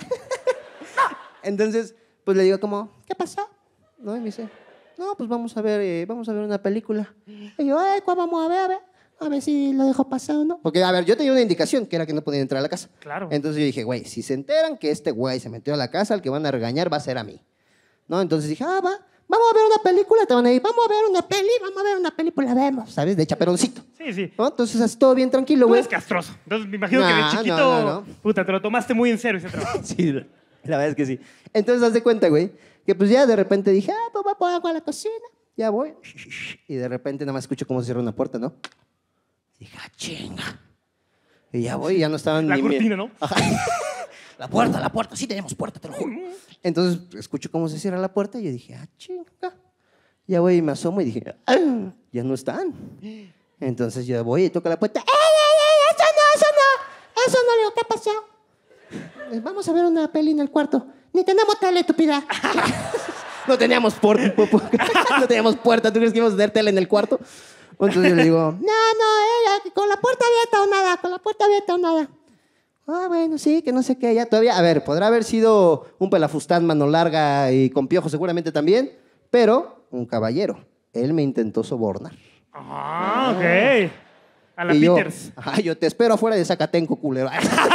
Entonces, pues le digo como, ¿qué pasó? ¿No? Y me dice, no, pues vamos a ver, eh, vamos a ver una película. Y yo, ay, ¿cuál vamos a ver? A ver, a ver si lo dejo pasar o no. Porque, a ver, yo tenía una indicación, que era que no podían entrar a la casa. Claro. Entonces yo dije, güey, si se enteran que este güey se metió a la casa, el que van a regañar va a ser a mí. ¿No? Entonces dije, ah, va, vamos a ver una película, te van a ir, vamos a ver una peli, vamos a ver una película, vemos, ¿sabes? De chaperoncito. Sí, sí. ¿No? Entonces así todo bien tranquilo, Tú güey. eres castroso. Entonces me imagino que de No, chiquito, no, no, no. puta, te lo tomaste muy en serio ese trabajo. Sí, la la verdad es que sí. Entonces, haz de cuenta, güey, que pues ya de repente dije, ah, pues voy a la cocina, ya voy. Y de repente nada más escucho cómo se cierra una puerta, ¿no? Dije, ah, chinga. Y ya voy, y ya no estaban La ni mi- cortina, ¿no? Ajá. La puerta, la puerta, sí tenemos puerta, te lo juro. Entonces, escucho cómo se cierra la puerta y yo dije, ah, chinga. Ya voy y me asomo y dije, ah, ya no están. Entonces yo voy y toco la puerta. ¡Ey, ey, ey! ¡Eso no, eso no! Eso no, le digo, ¿qué pasó? Eh, Vamos a ver una peli en el cuarto. Ni tenemos tele, estúpida. No teníamos puerta. No teníamos puerta. ¿Tú crees que íbamos a tener tele en el cuarto? Entonces yo le digo, no, no, eh, con la puerta abierta o nada, con la puerta abierta o nada. Ah, bueno, sí, que no sé qué. Ya todavía, a ver, podrá haber sido un pelafustán, mano larga y con piojo seguramente también, pero un caballero. Él me intentó sobornar. Ah, ok. A la y yo, Peters. ajá, yo te espero afuera de Zacatenco, culero.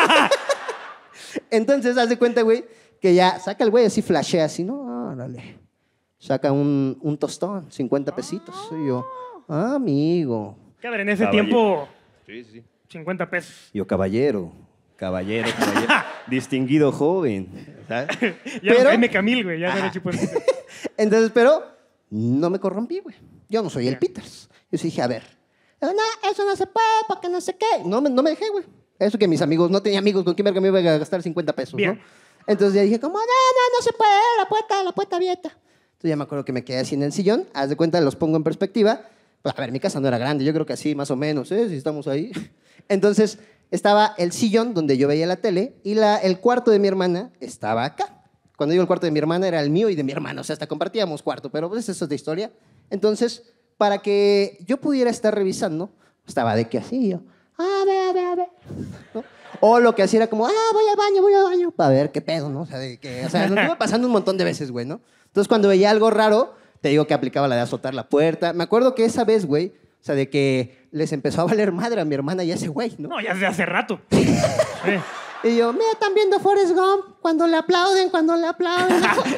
Entonces, haz de cuenta, güey, que ya saca el güey así, flashea así, ¿no? Órale. Saca un, un tostón, cincuenta pesitos. Y yo, ah, amigo. Que a ver, en ese Caballero. tiempo, Sí, sí. cincuenta pesos. Yo, caballero, caballero, caballero, distinguido joven. ¿Sabes? Ya Pero- no Jaime Camil, güey. Ya no era chipuesito. Entonces, pero no me corrompí, güey. Yo no soy el Peters. Yo sí dije, a ver, No, eso no se puede porque no sé qué. no me, no me dejé, güey. Eso que mis amigos, no tenía amigos con quien verga me iba a gastar cincuenta pesos, Bien. ¿no? Entonces ya dije, como, No, no, no se puede. La puerta, la puerta abierta. entonces ya me acuerdo que me quedé así en el sillón. Haz de cuenta, los pongo en perspectiva. Pues, a ver, mi casa no era grande, yo creo que así, más o menos, ¿eh? Si estamos ahí. Entonces, estaba el sillón donde yo veía la tele y la, el cuarto de mi hermana estaba acá. Cuando digo el cuarto de mi hermana, era el mío y de mi hermana. O sea, hasta compartíamos cuarto, pero pues eso es de historia. Entonces, para que yo pudiera estar revisando, estaba de que así yo. A ver, a ver, a ver. ¿no? O lo que hacía era como, ah, voy al baño, voy al baño, para ver qué pedo, ¿no? O sea, de que, o sea, nos iba pasando un montón de veces, güey, ¿no? Entonces, cuando veía algo raro, te digo que aplicaba la de azotar la puerta. Me acuerdo que esa vez, güey, o sea, de que les empezó a valer madre a mi hermana y a ese güey, ¿no? No, ya desde hace rato. Sí. Y yo, Mira, están viendo Forrest Gump. Cuando le aplauden, cuando le aplauden.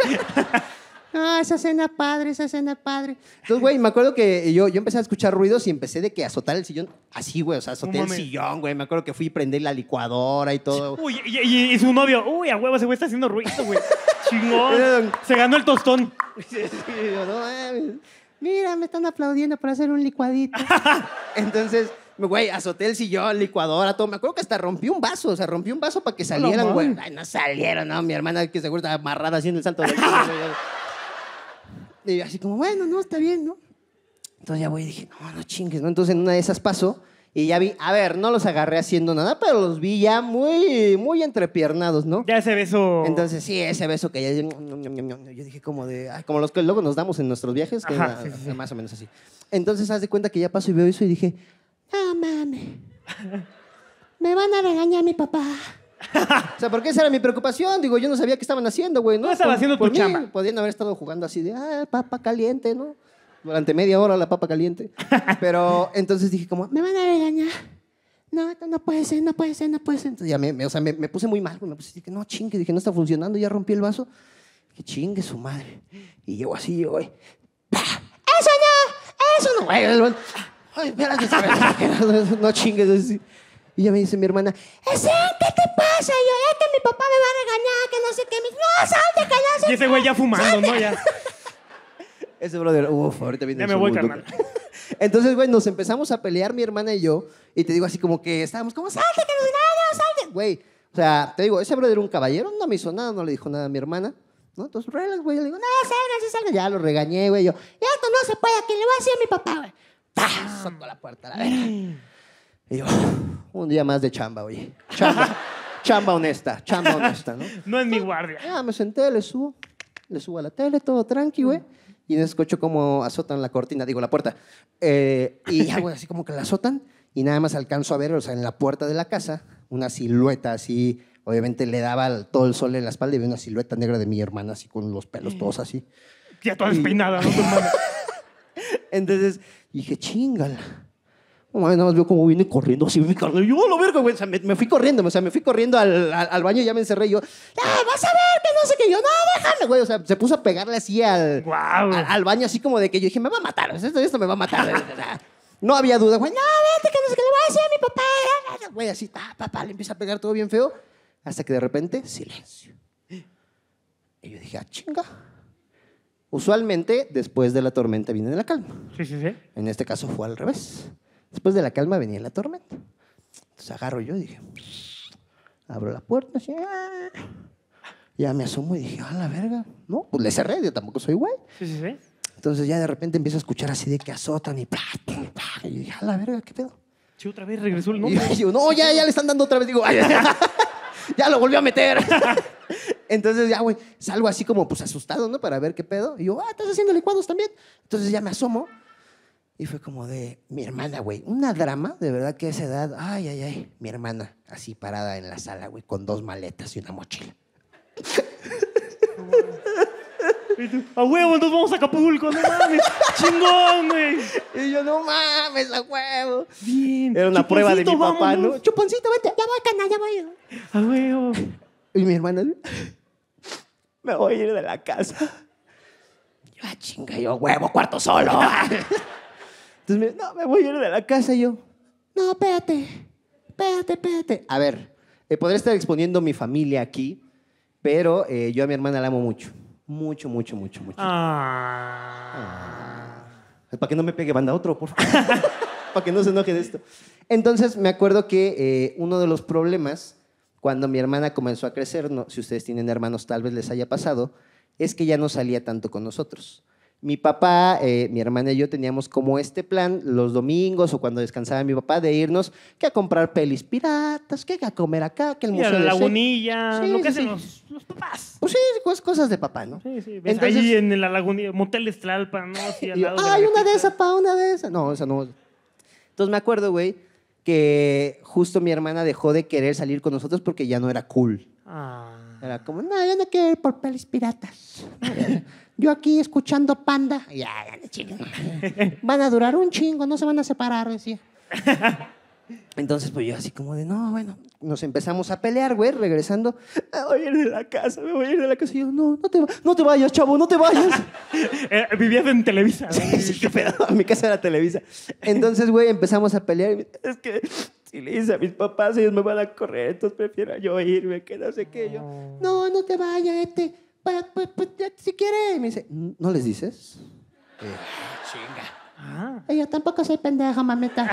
Ah, esa escena padre, esa escena padre. entonces, güey, me acuerdo que yo, yo empecé a escuchar ruidos y empecé de que azotar el sillón así, güey, o sea, azoté No el mames. sillón, güey. Me acuerdo que fui a prender la licuadora y todo. Uy, y, y- y su novio, uy, a huevo, ese güey está haciendo ruido, güey. Chingón. Se ganó el tostón. Sí, yo, no mames. Mira, me están aplaudiendo por hacer un licuadito. Entonces, güey, azoté el sillón, licuadora, todo. Me acuerdo que hasta rompí un vaso, o sea, rompí un vaso para que salieran, güey. mames. Ay, no salieron, no. Mi hermana que seguro estaba amarrada así en el salto del piso, güey. Y yo así como, bueno, no, está bien, ¿no? Entonces ya voy y dije, no, no chingues, ¿no? Entonces en una de esas pasó y ya vi, a ver, no los agarré haciendo nada, pero los vi ya muy, muy entrepiernados, ¿no? Ya ese beso. Entonces, sí, ese beso que ya... Yo dije como de... ay, como los que luego nos damos en nuestros viajes, que Ajá, era- sí, sí, sí. más o menos así. Entonces, haz de cuenta que ya paso y veo eso y dije... No mames. Me van a regañar mi papá. O sea, porque esa era mi preocupación. Digo, yo no sabía qué estaban haciendo, güey, ¿no? Tú estabas haciendo tu mí, chamba. Podían haber estado jugando así de, ah, papa caliente, ¿no? Durante media hora la papa caliente. Pero entonces dije como, Me van a regañar. No, esto no puede ser, no puede ser, no puede ser. entonces ya me, me- o sea, me, me puse muy mal, güey. Me puse, dije, no, chingue, dije, no está funcionando, ya rompí el vaso. Dije, chingue su madre. Y llego así, yo, güey. ¡Eso no! Eso no, güey. el- Ay, espérate, ¿sabes? No chingues. así. Y ya me dice mi hermana, ¡Ese, qué te pasa! Y yo, es que mi papá me va a regañar, que no sé qué. Me- ¡No, salte, que no sé Y ese güey ya fumando, ¿no? Ya. ese brother, uff, ahorita viene Ya el me voy, segundo. carnal. Entonces, güey, nos empezamos a pelear mi hermana y yo. Y te digo así como que estábamos como, salte, que no sé nada, salte. Güey, o sea, te digo, ese brother era un caballero, no me hizo nada, no le dijo nada a mi hermana. ¿No? Entonces, relax, güey. Le digo, no, salgan, sí, salgan. Ya lo regañé, güey. Yo, Y esto no se puede, que le voy a decir a mi papá, güey. ¡pah! Saco la puerta, la verga. Y yo, un día más de chamba, oye. Chamba. Chamba honesta, chamba honesta, ¿no? No es mi guardia. Ya me senté, le subo, le subo a la tele, todo tranqui, güey. Y en ese escucho como azotan la cortina, digo, la puerta. Eh, y ya, güey, así como que la azotan. Y nada más alcanzo a ver, o sea, en la puerta de la casa, una silueta así. Obviamente le daba el- todo el sol en la espalda y vi una silueta negra de mi hermana, así con los pelos todos así. Ya toda despeinada, ¿no? Tu hermana. Entonces dije, chingala. No mames, nada más veo cómo viene corriendo así mi carnal. Y yo, "Oh, lo verga, güey". O sea, me, me fui corriendo, o sea, me fui corriendo al, al, al baño y ya me encerré. Y yo, "Ah, vas a ver que no sé qué". Yo, no, déjame, güey. O sea, se puso a pegarle así al, Guau. al, al baño, así como de que yo dije, me va a matar. Esto, esto me va a matar. O sea, no había duda, güey. No, vete, que no sé qué le voy a decir a mi papá. Güey, así, ta, papá, le empieza a pegar todo bien feo. Hasta que de repente, silencio. Y yo dije, ah, chinga. Usualmente, después de la tormenta viene la calma. Sí, sí, sí. En este caso fue al revés. Después de la calma venía la tormenta. Entonces agarro yo y dije, abro la puerta, así, ah. Ya me asomo y dije, a la verga. No, pues le cerré, yo tampoco soy güey. Sí, sí, sí. Entonces ya de repente empiezo a escuchar así de que azotan y... Pla, pla, pla. Y yo dije, a la verga, ¿qué pedo? Sí, otra vez regresó el Y nombre. yo, no, ya, ya le están dando otra vez. Digo, "Ay, ya lo volvió a meter". Entonces ya, güey, salgo así como pues asustado, ¿no? Para ver qué pedo. Y yo, ah, ¿estás haciendo licuados también? Entonces ya me asomo Y fue como de, mi hermana, güey, una drama, de verdad que a esa edad, ay, ay, ay, mi hermana, así parada en la sala, güey, con dos maletas y una mochila. A huevo, nos vamos a Acapulco, no mames. Chingón, güey. Y yo, no mames, a huevo. Bien. Era una prueba de mi papá, vámonos. ¿no? Chuponcito, vete, ya voy, cana, ya voy. A huevo. Y mi hermana, me voy a ir de la casa. Yo, ah, chinga, yo, huevo, cuarto solo. Entonces, me, no, me voy a ir de la casa. Y yo, no, espérate, espérate, espérate. A ver, eh, podré estar exponiendo mi familia aquí, pero eh, yo a mi hermana la amo mucho. Mucho, mucho, mucho, mucho. Ah. Ah. Para que no me pegue banda otro, por favor. Para que no se enoje de esto. Entonces, me acuerdo que eh, uno de los problemas, cuando mi hermana comenzó a crecer, no, si ustedes tienen hermanos, tal vez les haya pasado, es que ya no salía tanto con nosotros. Mi papá, eh, mi hermana y yo teníamos como este plan los domingos o cuando descansaba mi papá de irnos que a comprar pelis piratas, que a comer acá, que el Y a museo la de lagunilla, Sí, lo sí, que sí. hacen los, los papás. Pues sí, cos- cosas de papá, ¿no? Sí, sí. Ves Entonces- ahí en la lagunilla, Motel Tlalpan, ¿no? Así al Y yo, lado de la ay, una de gatita. esas, pa, una de esas. No, esa no. Entonces me acuerdo, güey, que justo mi hermana dejó de querer salir con nosotros porque ya no era cool. Ah. Era como, no, yo no quiero ir por pelis piratas. Yo aquí escuchando Panda. Ya, ya, ya, chingo. Van a durar un chingo, no se van a separar, decía. Entonces, pues yo así como de, no, bueno, nos empezamos a pelear, güey, regresando. Me voy a ir de la casa, me voy a ir de la casa. Y yo, no, no te, va- no te vayas, chavo, no te vayas. Eh, vivías en Televisa. ¿no? Sí, sí, qué pedo. Mi casa era Televisa. Entonces, güey, empezamos a pelear. Y me- es que si le dices a mis papás, ellos me van a correr. Entonces prefiero yo irme, que no sé qué. Yo, no, no te vayas, este. Pues, pues, pues, ya, si quieres. Y me dice, ¿no les dices? Eh, chinga. Ah. Yo tampoco soy pendeja, mamita.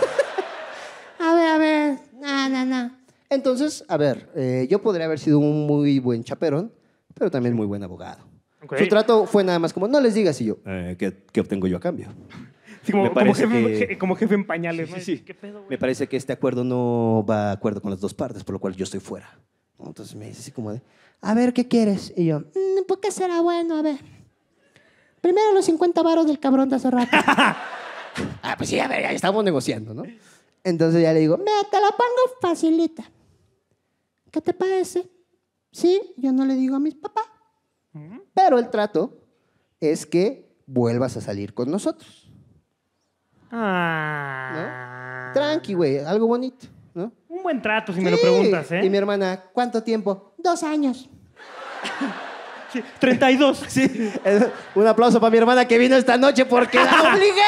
A ver, a ver. No, no, no. Entonces, a ver, eh, yo podría haber sido un muy buen chaperón, pero también muy buen abogado. Ok. Su trato fue nada más como, no les digas. Y yo, Eh, ¿qué, qué obtengo yo a cambio? Sí, como, Me como, parece jefe, que- je- como jefe en pañales. Sí, ¿no? sí, sí. ¿Qué pedo, güey? me parece que este acuerdo no va de acuerdo con las dos partes, por lo cual yo estoy fuera. ¿No? Entonces me dice así como de, a ver, ¿qué quieres? Y yo, Mm, ¿Por qué será bueno? A ver. Primero los cincuenta varos del cabrón de hace rato. ah, pues sí, a ver, ya estamos negociando, ¿no? Entonces ya le digo, Mira, te la pongo facilita. ¿Qué te parece? Sí, yo no le digo a mis papás. pero el trato es que vuelvas a salir con nosotros. Ah. Tranqui, güey, algo bonito, ¿no? Un buen trato, si me lo Sí. preguntas, ¿eh? Y mi hermana, ¿cuánto tiempo? Dos años. Sí, treinta y dos. Sí. Eh, Un aplauso para mi hermana que vino esta noche porque la obligué.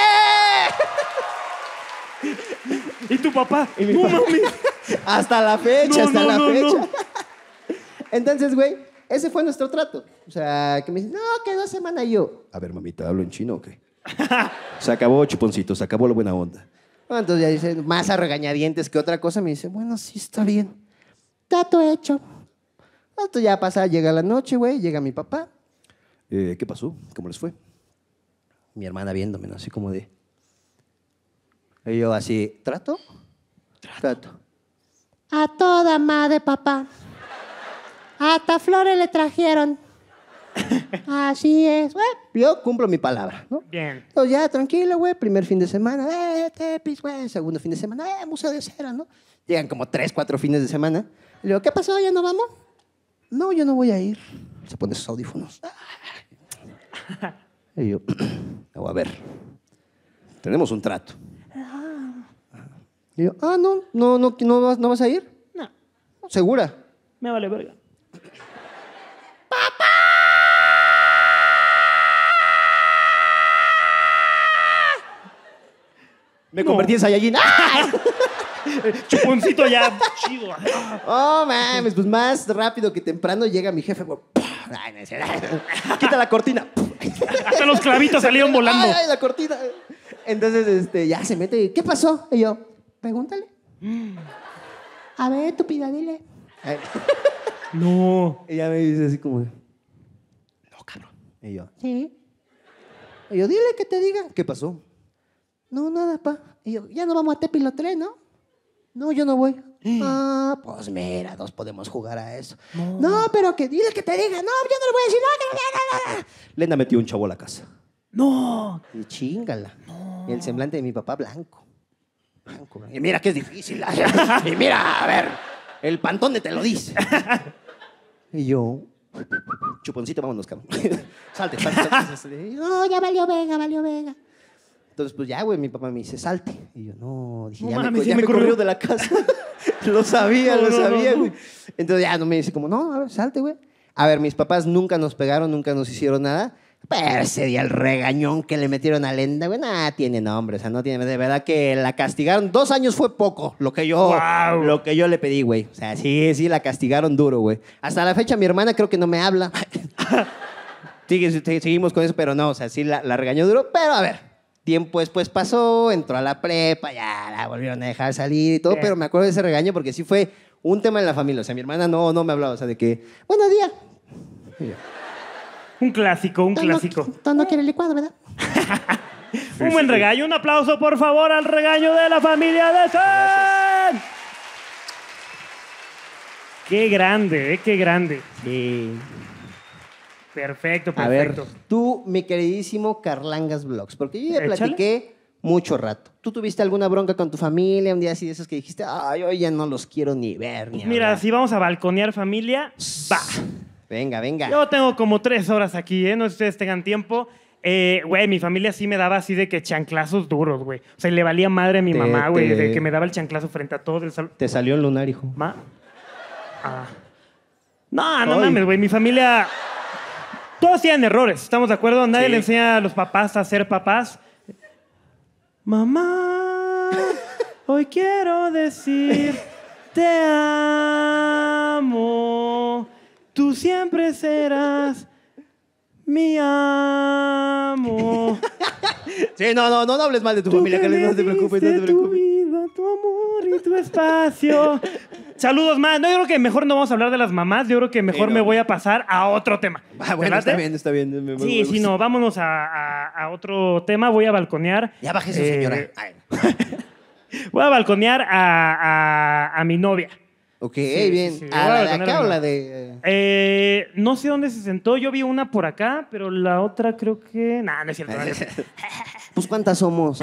¿Y tu papá? Y mi no papá. mames. Hasta la fecha, No, hasta no, la no, fecha. no. Entonces, güey, ese fue nuestro trato. O sea, que me dice, no, que dos semanas. Y yo, a ver, mamita, ¿hablo en chino o qué? Se acabó, chuponcito, se acabó la buena onda. Ah, entonces ya dice, más a regañadientes que otra cosa, me dice, bueno, sí, está bien. Trato hecho. Entonces ya pasa, llega la noche, güey, llega mi papá. Eh, ¿Qué pasó? ¿Cómo les fue? Mi hermana viéndome, ¿no? Así como de... Y yo así, ¿trato? Trato. A toda madre, papá. Hasta flores le trajeron. Así es. Bueno, yo cumplo mi palabra, ¿no? Bien. Entonces ya, tranquilo, güey, primer fin de semana, eh, Tepis, güey, segundo fin de semana, eh, Museo de Cera, ¿no? Llegan como tres, cuatro fines de semana. Y le digo, ¿qué pasó? ¿Ya no vamos? No, yo no voy a ir. Se pone sus audífonos. Y yo, "No, a ver, tenemos un trato. Y yo, ah, no, no, no, no, vas, ¿no vas a ir? No, ¿Segura? me vale verga. Me No. convertí en Saiyajin. ¡Ah! Chuponcito ya chido. Oh, mames, pues más rápido que temprano llega mi jefe. güey. Ay, no es cierto. Quita la cortina. Hasta los clavitos salieron volando. Ay, ay, la cortina. Entonces, este, ya se mete. y, ¿Qué pasó? Y yo, pregúntale. A ver, estúpida, dile. Ay. No. Y ya me dice así como, no, cabrón. Y yo, Sí. y yo, dile que te diga. ¿Qué pasó? No, nada, pa. Y yo, ya no vamos a Tepilotre, ¿no? No, yo no voy. Ah, pues mira, dos podemos jugar a eso. No, pero que dile que te diga. No, yo no le voy a decir nada. No, no, no, no. Lena metió un chavo a la casa. No. Y chingala. No. Y el semblante de mi papá blanco. Blanco. Y mira que es difícil. Y mira, a ver, el pantón de te lo dice. Y yo, chuponcito, vámonos, cabrón. Salte, salte, salte. salte. No, ya valió Vega, valió Vega. Entonces, pues ya, güey, mi papá me dice, salte. Y yo, no, dije, No ya, mames, me, sí ya me me corrió. corrió de la casa. Lo sabía, No, lo no, no, sabía, no. güey. Entonces ya no me dice como, no, a ver, salte, güey. A ver, mis papás nunca nos pegaron, nunca nos hicieron nada. Pero ese día el regañón que le metieron a Lenda, güey, nada tiene nombre. O sea, no tiene, de verdad que la castigaron. Dos años fue poco lo que yo, Guau. lo que yo le pedí, güey. O sea, sí, sí, la castigaron duro, güey. Hasta la fecha mi hermana creo que no me habla. Sigue- sigue- seguimos con eso, pero no, o sea, sí la, la regañó duro. Pero a ver, tiempo después pasó, entró a la prepa, ya la volvieron a dejar salir y todo. Bien. Pero me acuerdo de ese regaño porque sí fue un tema en la familia. O sea, mi hermana no, no me hablaba, o sea, de que, buenos días. Y yo, Un clásico, un Tú no- clásico. tú no quieres licuado, ¿verdad? Un buen regaño. Un aplauso, por favor, al regaño de la familia de San. Qué grande, ¿eh? Qué grande. sí. Perfecto, A ver, perfecto. tú, mi queridísimo Carlangas Vlogs, porque yo ya Échale. platiqué mucho rato. ¿Tú tuviste alguna bronca con tu familia un día así de esos que dijiste, ay, hoy ya no los quiero ni ver ni Mira, hablar"? si vamos a balconear familia, va. Venga, venga. Yo tengo como tres horas aquí, ¿eh? No sé si ustedes tengan tiempo. Eh, Güey, mi familia sí me daba así de que chanclazos duros, güey. O sea, le valía madre a mi Te- mamá, güey, te- de que me daba el chanclazo frente a todo el salón. Te salió el lunar, hijo. Ma. Ah. No, no Ay. mames, güey. Mi familia. Todos tienen errores, ¿estamos de acuerdo? Nadie Sí. le enseña a los papás a ser papás. Mamá, hoy quiero decir te amo. Tú siempre serás mi amo. Sí, no, no, no, no hables mal de tu Tú familia, que Carlos, me no te preocupes, no te diste tu preocupes. vida, tu amor y tu espacio. Saludos más. No, yo creo que mejor no vamos a hablar de las mamás. Yo creo que mejor no. me voy a pasar a otro tema. Ah, ¿Te bueno, late? está bien, está bien. me- me- Sí, me sí, gusta. no. Vámonos a, a- a otro tema. Voy a balconear. Ya bájese, eh, señora. Ay. Voy a balconear a, a- a mi novia. Ok, sí, bien. sí, sí. ¿A Voy a la de balconear acá a o mi la novia. de...? Eh, no sé dónde se sentó. Yo vi una por acá, pero la otra creo que... Nah, no es cierto. no es cierto. Pues, ¿cuántas somos?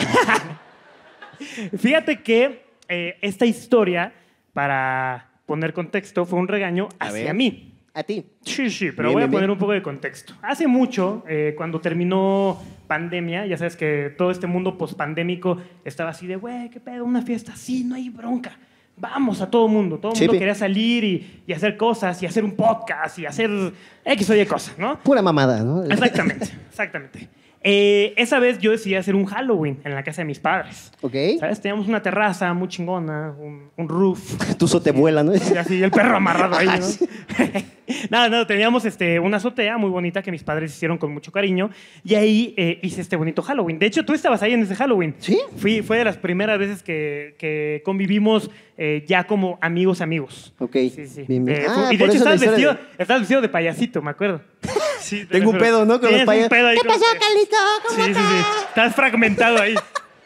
Fíjate que eh, esta historia, para poner contexto, fue un regaño A hacia ver. mí. A ti. Sí, sí, pero Bien, voy a bien, poner bien. un poco de contexto. Hace mucho, eh, cuando terminó pandemia, ya sabes que todo este mundo pospandémico estaba así de, güey, ¿qué pedo? Una fiesta, sí, no hay bronca. Vamos a todo mundo. Todo el Sí, mundo pi. quería salir y, y hacer cosas, y hacer un podcast, y hacer X o Y cosas, ¿no? Pura mamada, ¿no? Exactamente, exactamente. Eh, esa vez yo decidí hacer un Halloween en la casa de mis padres. Ok. ¿Sabes? Teníamos una terraza muy chingona, un, un roof. Tu te vuela, ¿no? Y así, el perro amarrado ahí, Ah, ¿no? sí. no, no, teníamos este, una azotea muy bonita que mis padres hicieron con mucho cariño. Y ahí eh, hice este bonito Halloween. De hecho, tú estabas ahí en ese Halloween. ¿Sí? Fui, fue de las primeras veces que, que convivimos eh, ya como amigos, amigos. Ok. Sí, sí. Bien, bien. Eh, Ah, fue- y de por hecho, eso la estabas historia vestido, estabas vestido de payasito, me acuerdo. Sí, te Tengo lo un juro. pedo, ¿no? Con los Tienes un payasos. pedo ahí ¿Qué como pasó, que- Carlito? ¿Cómo Sí, sí, estás? sí. Estás fragmentado ahí.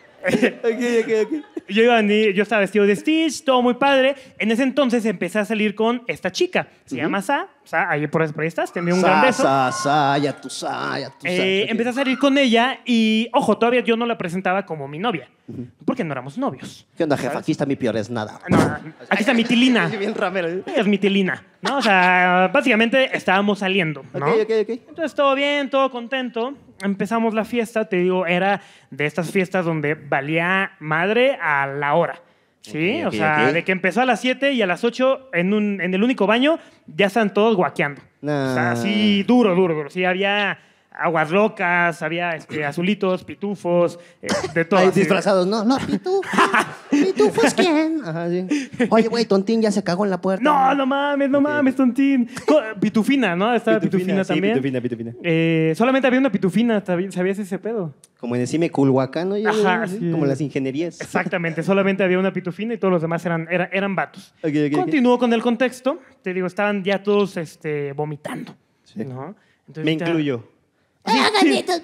Ok, ok, ok. Yo, iba, ni- yo estaba vestido de Stitch, todo muy padre. En ese entonces empecé a salir con esta chica. Se llama Sa. Sa, ahí por, por ahí estás. Te envío un gran Sa, beso. sa, sa, ya tú sa, ya tú sa. Eh, Ok. Empecé a salir con ella y, ojo, todavía yo no la presentaba como mi novia. Porque no éramos novios. ¿Qué onda, jefa? Aquí está mi peor es nada. No, aquí está mi tilina. Bien ramero. ¿eh? Ella es mi tilina. ¿No? O sea, básicamente estábamos saliendo. ¿no? Ok, ok, ok. Entonces todo bien, todo contento. Empezamos la fiesta, te digo, era de estas fiestas donde valía madre a la hora. ¿Sí? Ok, ok, o sea, ok. de que empezó a las siete y a las ocho en, un, en el único baño ya están todos guaqueando. Nah. O sea, así duro, duro, duro. Sí, había aguas locas, había este, azulitos, pitufos, eh, de todo. Ahí así. disfrazados, ¿no? No, ¿Pitufo? ¿Pitufo es quién? Ajá, sí. Oye, güey, Tontín ya se cagó en la puerta. No, no mames, no Ok. mames, tontín. Co- Pitufina, ¿no? Estaba Pitufina, sí, también. Pitufina, pitufina. Eh, solamente había una pitufina, ¿sabi- ¿sabías ese pedo? Como en encima Culhuacán, ¿no? Ajá, Sí, sí. Como las ingenierías. Exactamente, solamente había una pitufina y todos los demás eran, eran, eran vatos. Ok, ok, ok. Continúo con el contexto. Te digo, estaban ya todos este, vomitando. Sí. ¿no? Entonces, Me ya- incluyo. ¡Ah, Carlitos,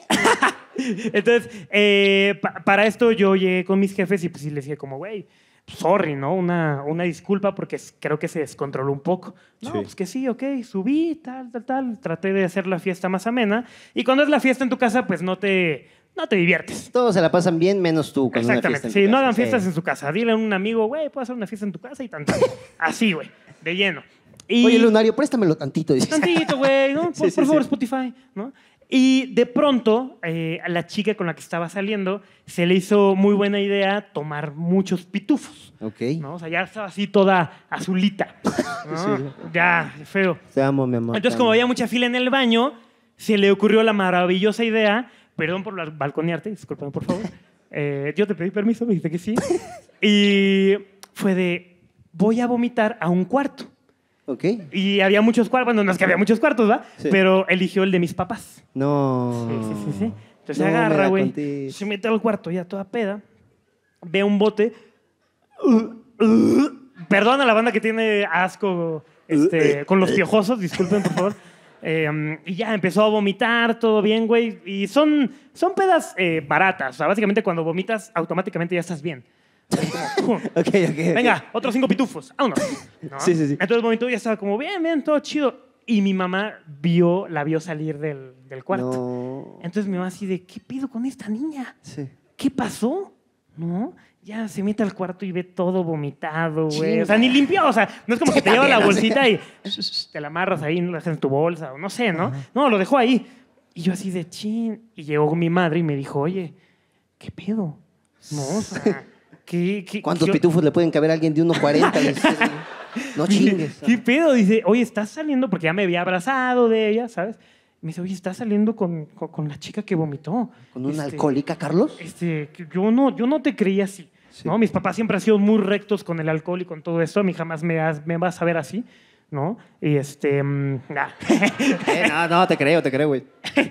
bien! Entonces, eh, pa- para esto yo llegué con mis jefes y pues sí les dije como, güey, sorry, ¿no? Una, una disculpa porque s- creo que se descontroló un poco. No, Sí. pues que sí, ok, subí, tal, tal, tal. Traté de hacer la fiesta más amena. Y cuando es la fiesta en tu casa, pues no te, no te diviertes. Todos se la pasan bien, menos tú. Con Exactamente. Una fiesta en Sí, tu no casa. hagan fiestas Sí. en su casa. Dile a un amigo, güey, puedo hacer una fiesta en tu casa y tanto. Así, güey, de lleno. Y Oye, Lunario, préstamelo tantito. Dices. tantito, güey, ¿no? Por, Sí, sí, por favor, sí. Spotify, ¿no? Y de pronto, eh, a la chica con la que estaba saliendo se le hizo muy buena idea tomar muchos pitufos. Ok. ¿No? O sea, ya estaba así toda azulita. ¿no? Ya, feo. Te amo, mi amor. Entonces, te como amo. había mucha fila en el baño, se le ocurrió la maravillosa idea, perdón por la- balconearte, discúlpame, por favor. Eh, yo te pedí permiso, me dijiste que sí. Y fue de, voy a vomitar a un cuarto. Ok. Y había muchos cuartos, bueno, no es que había muchos cuartos, ¿va? Sí. Pero eligió el de mis papás. No. Sí, sí, sí, sí. Entonces No se me agarra, la güey, conté. se mete al cuarto ya toda peda, ve un bote. Uh, uh, perdón a la banda que tiene asco este, con los piojosos, disculpen, por favor. Eh, um, y ya empezó a vomitar, todo bien, güey. Y son, son pedas eh, baratas. O sea, básicamente cuando vomitas, automáticamente ya estás bien. Es como, ¡pum! Ok, ok. Venga, otros cinco pitufos. Vámonos. ¿No? Sí, sí, sí. Entonces, vomitó y ya estaba como, bien, bien, todo chido. Y mi mamá vio, la vio salir del, del cuarto. No. Entonces mi mamá así de, ¿qué pido con esta niña? Sí. ¿Qué pasó? ¿No? Ya se mete al cuarto y ve todo vomitado, güey. O sea, ni limpió. O sea, no es como que te lleva la bolsita y te la amarras ahí, la dejas en tu bolsa, o no sé, ¿no? No, lo dejó ahí. Y yo así de chin. Y llegó mi madre y me dijo, oye, ¿qué pedo? No, o sea, ¿qué, qué, ¿Cuántos qué- pitufos le pueden caber a alguien de uno cuarenta? No chingues. ¿Qué pedo? Dice, oye, ¿estás saliendo? Porque ya me había abrazado de ella, ¿sabes? Me dice, oye, ¿estás saliendo con, con, con la chica que vomitó? ¿Con una Este, alcohólica, Carlos? Este, que yo no, yo no te creía así. ¿no? Mis papás siempre han sido muy rectos con el alcohol y con todo esto. A mí jamás me, has- me vas a ver así, ¿no? Y este... mm, nah. Eh, no, no, te creo, te creo, güey.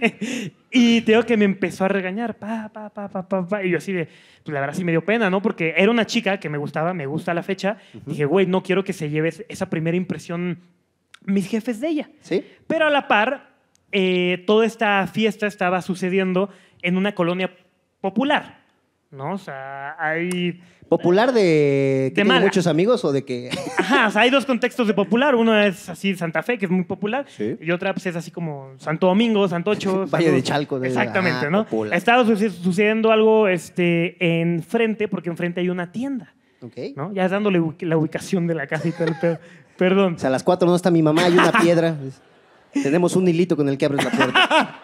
Y te digo que me empezó a regañar, pa, pa, pa, pa, pa, pa. Y yo así de, pues la verdad sí me dio pena, ¿no? Porque era una chica que me gustaba, me gusta a la fecha. Dije, güey, no quiero que se lleve esa primera impresión mis jefes de ella. ¿Sí? Pero a la par, eh, toda esta fiesta estaba sucediendo en una colonia popular, ¿no? O sea, hay... ¿Popular de que tiene mala. muchos amigos o de que...? Ajá, o sea, hay dos contextos de popular. Uno es así Santa Fe, que es muy popular. Sí. Y otra pues, es así como Santo Domingo, Santocho. Valle Santo- de Chalco, de- Exactamente, ah, ¿no? popular. Estaba suce- sucediendo algo este, enfrente, porque enfrente hay una tienda, Ok. ¿no? Ya dándole ubi- la ubicación de la casa y todo el pedo. Perdón. O sea, a las cuatro no está mi mamá, hay una piedra. Tenemos un hilito con el que abres la puerta.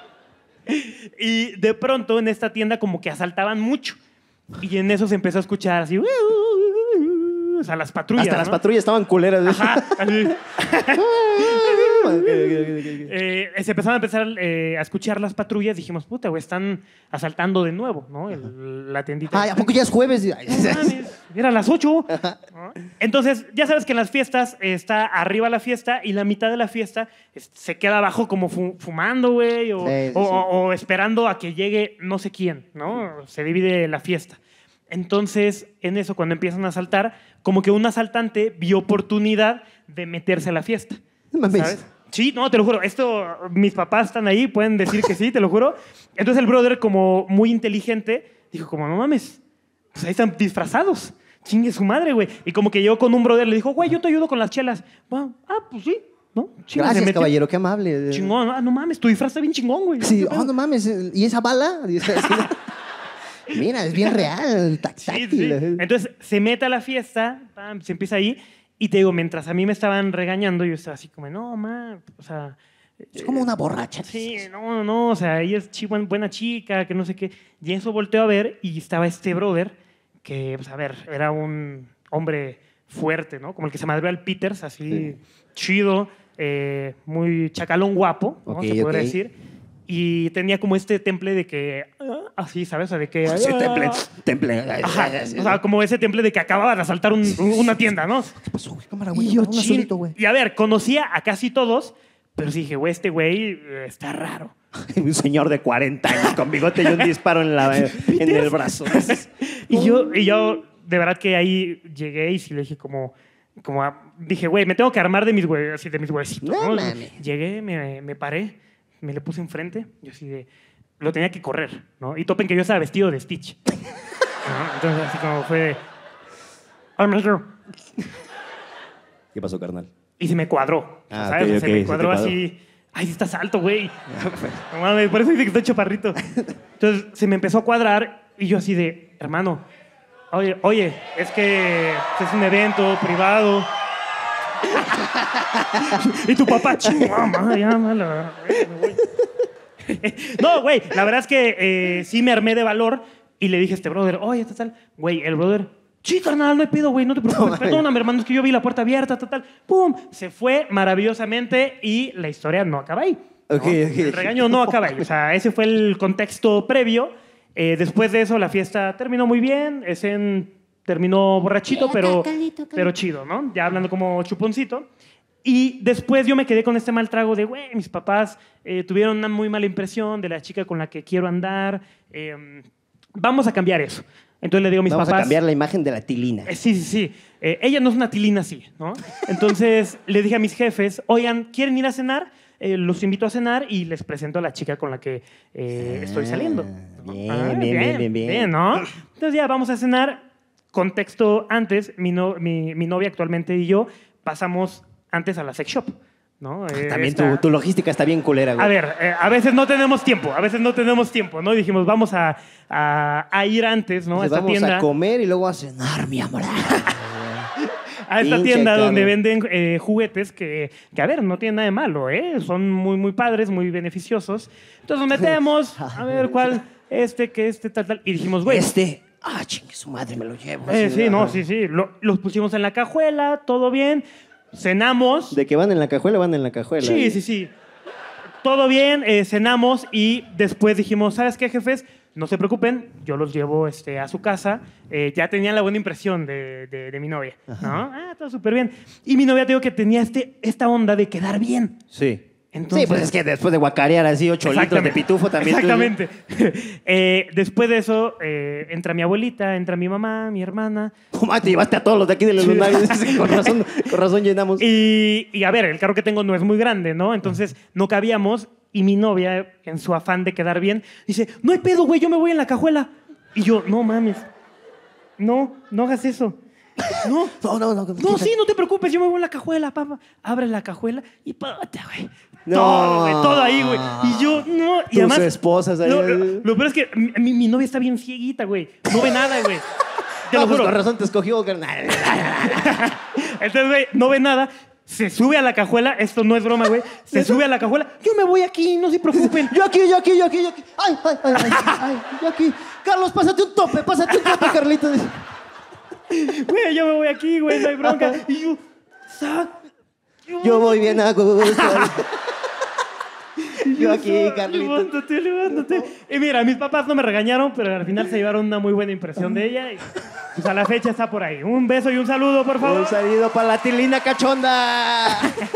Y de pronto en esta tienda como que asaltaban mucho. Y en eso se empezó a escuchar así... O sea, las patrullas, Hasta las ¿no? patrullas estaban culeras. Ajá, así. Ok, ok, ok, ok. Eh, se empezaron a empezar eh, a escuchar las patrullas. Dijimos, puta, güey, están asaltando de nuevo, ¿no? El- la tiendita. Ay, ¿a poco ya es jueves? No mames, era las ocho. ¿no? Entonces, ya sabes que en las fiestas eh, está arriba la fiesta y la mitad de la fiesta es- se queda abajo como fu- fumando, güey, o, Sí, sí, o- sí. o- o esperando a que llegue no sé quién, ¿no? Se divide la fiesta. Entonces, en eso, cuando empiezan a asaltar, como que un asaltante vio oportunidad de meterse a la fiesta. No mames. ¿Sabes? Sí, no, te lo juro. Esto, mis papás están ahí, pueden decir que sí, te lo juro. Entonces el brother, como muy inteligente, dijo como, no mames, pues ahí están disfrazados. Chingue su madre, güey. Y como que llegó con un brother, le dijo, güey, yo te ayudo con las chelas. Bueno, ah, pues sí, ¿no? Chinga, se Gracias, metió. caballero, qué amable. Chingón, ah, no mames, tu disfraz está bien chingón, güey. Sí, ¿Qué oh, pedo? no mames. ¿Y esa bala? Mira, es bien real, Sí, sí. táctil. Entonces se mete a la fiesta, pam, se empieza ahí. Y te digo, mientras a mí me estaban regañando, yo estaba así como, no, ma, o sea... Es como una borracha. Sí, no, no, o sea, ella es chi- buen- buena chica, que no sé qué. Y eso volteó a ver y estaba este brother, que, pues a ver, era un hombre fuerte, ¿no? Como el que se madreó al Peters, así chido, eh, muy chacalón guapo, ¿no? Ok, se podría ok. decir. Y tenía como este temple de que, ah, así, ¿sabes? O sea, de que... Sí, ah, temple, temple. Ajá, o sea, como ese temple de que acababan de asaltar un- una tienda, ¿no? ¿Qué pasó, güey? Cámara, güey. Y yo, un chin. azulito, güey. Y a ver, conocía a casi todos, pero sí dije, güey, este güey eh, está raro. Un señor de cuarenta años con bigote y un disparo en, la, en el brazo. Y yo, y yo, de verdad que ahí llegué y sí le dije como... como a- dije, güey, me tengo que armar de mis, hue- así, de mis huesitos. No ¿no? mames. Llegué, me, me paré, me le puse enfrente, yo así de... Lo tenía que correr, ¿no? Y topen que yo estaba vestido de Stitch. ¿no? Entonces así como fue de... "Oh, maestro". ¿Qué pasó, carnal? Y se me cuadró. Ah, ¿sabes? ok, se ok, me se te cuadró cuadró. así, Ay, sí estás alto, güey. No mames, por eso dice que estoy chaparrito. Entonces se me empezó a cuadrar y yo así de, hermano, oye, oye, es que es un evento privado. Y tu papá, chingada, madre, ya, mala, me voy. No, güey, la verdad es que eh, sí me armé de valor y le dije a este brother, oye, tal, tal. Güey, el brother, sí, carnal, no hay pedo, güey, no te preocupes. Perdóname, hermano, es que yo vi la puerta abierta, tal, tal. Pum, se fue maravillosamente y la historia no acaba ahí. ¿no? Okay, okay. El regaño no acaba ahí. O sea, ese fue el contexto previo. Eh, después de eso, la fiesta terminó muy bien. Ese terminó borrachito, Eh, pero, Carlito, Carlito. pero chido, ¿no? Ya hablando como chuponcito. Y después yo me quedé con este mal trago de, güey, mis papás eh, tuvieron una muy mala impresión de la chica con la que quiero andar. Eh, vamos a cambiar eso. Entonces le digo a mis Vamos papás... a cambiar la imagen de la tilina. Eh, sí, sí, sí. Eh, ella no es una tilina así, ¿no? Entonces le dije a mis jefes, oigan, ¿quieren ir a cenar? Eh, los invito a cenar y les presento a la chica con la que eh, estoy saliendo. bien, Ah, bien, bien, bien, bien. Bien, ¿no? Entonces ya vamos a cenar. Contexto antes, mi, no- mi, mi novia actualmente y yo pasamos antes a la sex shop, ¿no? Eh, También esta- tu, tu logística está bien culera, güey. a ver, eh, a veces no tenemos tiempo, a veces no tenemos tiempo, ¿no? Dijimos, vamos a, a- a ir antes, ¿no? A Entonces, esta vamos tienda. a comer y luego a cenar, mi amor. A esta Pinche tienda cabrón. donde venden eh, juguetes que, que, a ver, no tienen nada de malo, ¿eh? Son muy, muy padres, muy beneficiosos. Entonces nos metemos, a ver cuál, este, que este, tal, tal. Y dijimos, güey. Este, ah, chingue su madre, me lo llevo. eh, así, sí, no, ajá. sí, sí. Lo- los pusimos en la cajuela, todo bien. Cenamos. De que van en la cajuela, van en la cajuela. Sí, sí, sí. Todo bien, eh, cenamos y después dijimos, ¿sabes qué, jefes? No se preocupen, yo los llevo este, a su casa. Eh, ya tenían la buena impresión de, de- de mi novia, ¿no? Ah, todo súper bien. Y mi novia, te digo que tenía este, esta onda de quedar bien. Sí. Entonces- Sí, pues es que después de guacarear así ocho litros de Exactamente. pitufo también. tú- Exactamente. Eh, después de eso, eh, entra mi abuelita, entra mi mamá, mi hermana. Oh, madre, te llevaste a todos los de aquí de los lunares. con, razón, con razón llenamos. Y, y a ver, el carro que tengo no es muy grande, ¿no? Entonces no cabíamos y mi novia, en su afán de quedar bien, dice, no hay pedo, güey, yo me voy en la cajuela. Y yo, no mames, no, no hagas eso. No, No, no, no. no, sí, no te preocupes, yo me voy en la cajuela, papá. Abre la cajuela y puta, güey. No. Todo, güey, todo ahí, güey. Y yo, no. Y Tus además, esposas ahí. Lo, lo- lo peor es que mi, mi- mi novia está bien cieguita, güey. No ve nada, güey. Te No, lo pues juro. con razón te escogió, carnal. Entonces, güey, no ve nada. Se sube a la cajuela. Esto no es broma, güey. Se sube a la cajuela. Yo me voy aquí, no se preocupen. Yo aquí, yo aquí, yo aquí, yo aquí. Ay, ay, ay, ay, ay, yo aquí. Carlos, pásate un tope, pásate un tope, Carlitos. Güey, yo me voy aquí, güey, no hay bronca. Y yo, "Sa- Yo voy bien a gusto. Yo aquí, Carlitos. Levántate, levántate. Y mira, mis papás no me regañaron, pero al final se llevaron una muy buena impresión de ella. Y pues a la fecha está por ahí. Un beso y un saludo, por favor. Un saludo para la tilina cachonda.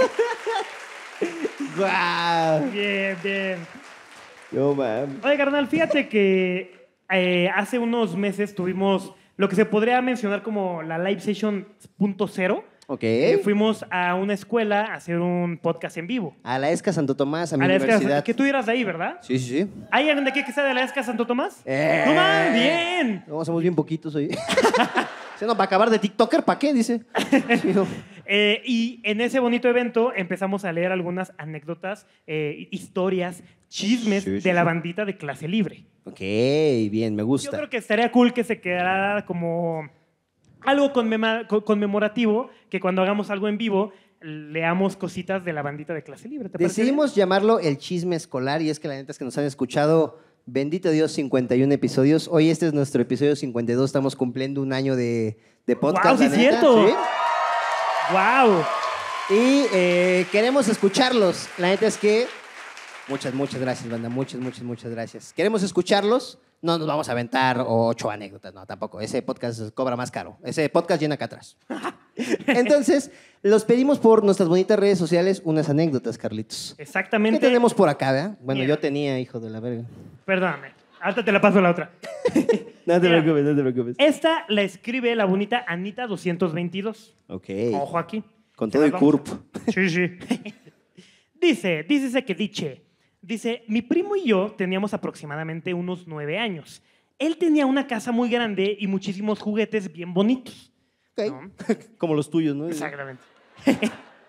Guau. Bien, bien. Yo, man. Oye, carnal, fíjate que eh, hace unos meses tuvimos lo que se podría mencionar como la Live Session punto cero. Ok. Eh, fuimos a una escuela a hacer un podcast en vivo. A la ESCA Santo Tomás, a mi A la ESCA, universidad. que tú eras de ahí, ¿verdad? Sí, sí, sí. ¿Hay alguien de aquí que sea de la ESCA Santo Tomás? Eh. ¡No más! ¡Bien! No, somos bien poquitos hoy. Sí, no, para acabar de TikToker, ¿para qué? Dice. Sí, no. Eh, y en ese bonito evento empezamos a leer algunas anécdotas, eh, historias, chismes Sí, sí, de la sí. bandita de clase libre. Ok, bien, me Yo gusta. creo que estaría cool que se quedara como algo conmema- co- conmemorativo, que cuando hagamos algo en vivo leamos cositas de la bandita de clase libre. ¿Te parece bien? Decidimos llamarlo el chisme escolar y es que la neta es que nos han escuchado, bendito Dios, cincuenta y uno episodios. Hoy este es nuestro episodio cincuenta y dos, estamos cumpliendo un año de, de podcast. ¡Guau, sí la es neta, cierto! ¿sí? ¡Wow! Y eh, queremos escucharlos. La neta es que... Muchas, muchas gracias, banda. Muchas, muchas, muchas gracias. Queremos escucharlos. No nos vamos a aventar ocho anécdotas, no, tampoco. Ese podcast cobra más caro. Ese podcast llena acá atrás. Entonces, los pedimos por nuestras bonitas redes sociales unas anécdotas, Carlitos. Exactamente. ¿Qué tenemos por acá, verdad? Bueno, Mira. yo tenía, hijo de la verga. Perdóname. Ahorita te la paso a la otra. No te Mira. preocupes, no te preocupes. Esta la escribe la bonita Anita doscientos veintidós. Ok. Ojo aquí. Con Se todo las y vamos a- curp. Sí, sí. Dice, dícese que diche. Dice, mi primo y yo teníamos aproximadamente unos nueve años. Él tenía una casa muy grande y muchísimos juguetes bien bonitos. Ok. ¿no? Como los tuyos, ¿no? Exactamente.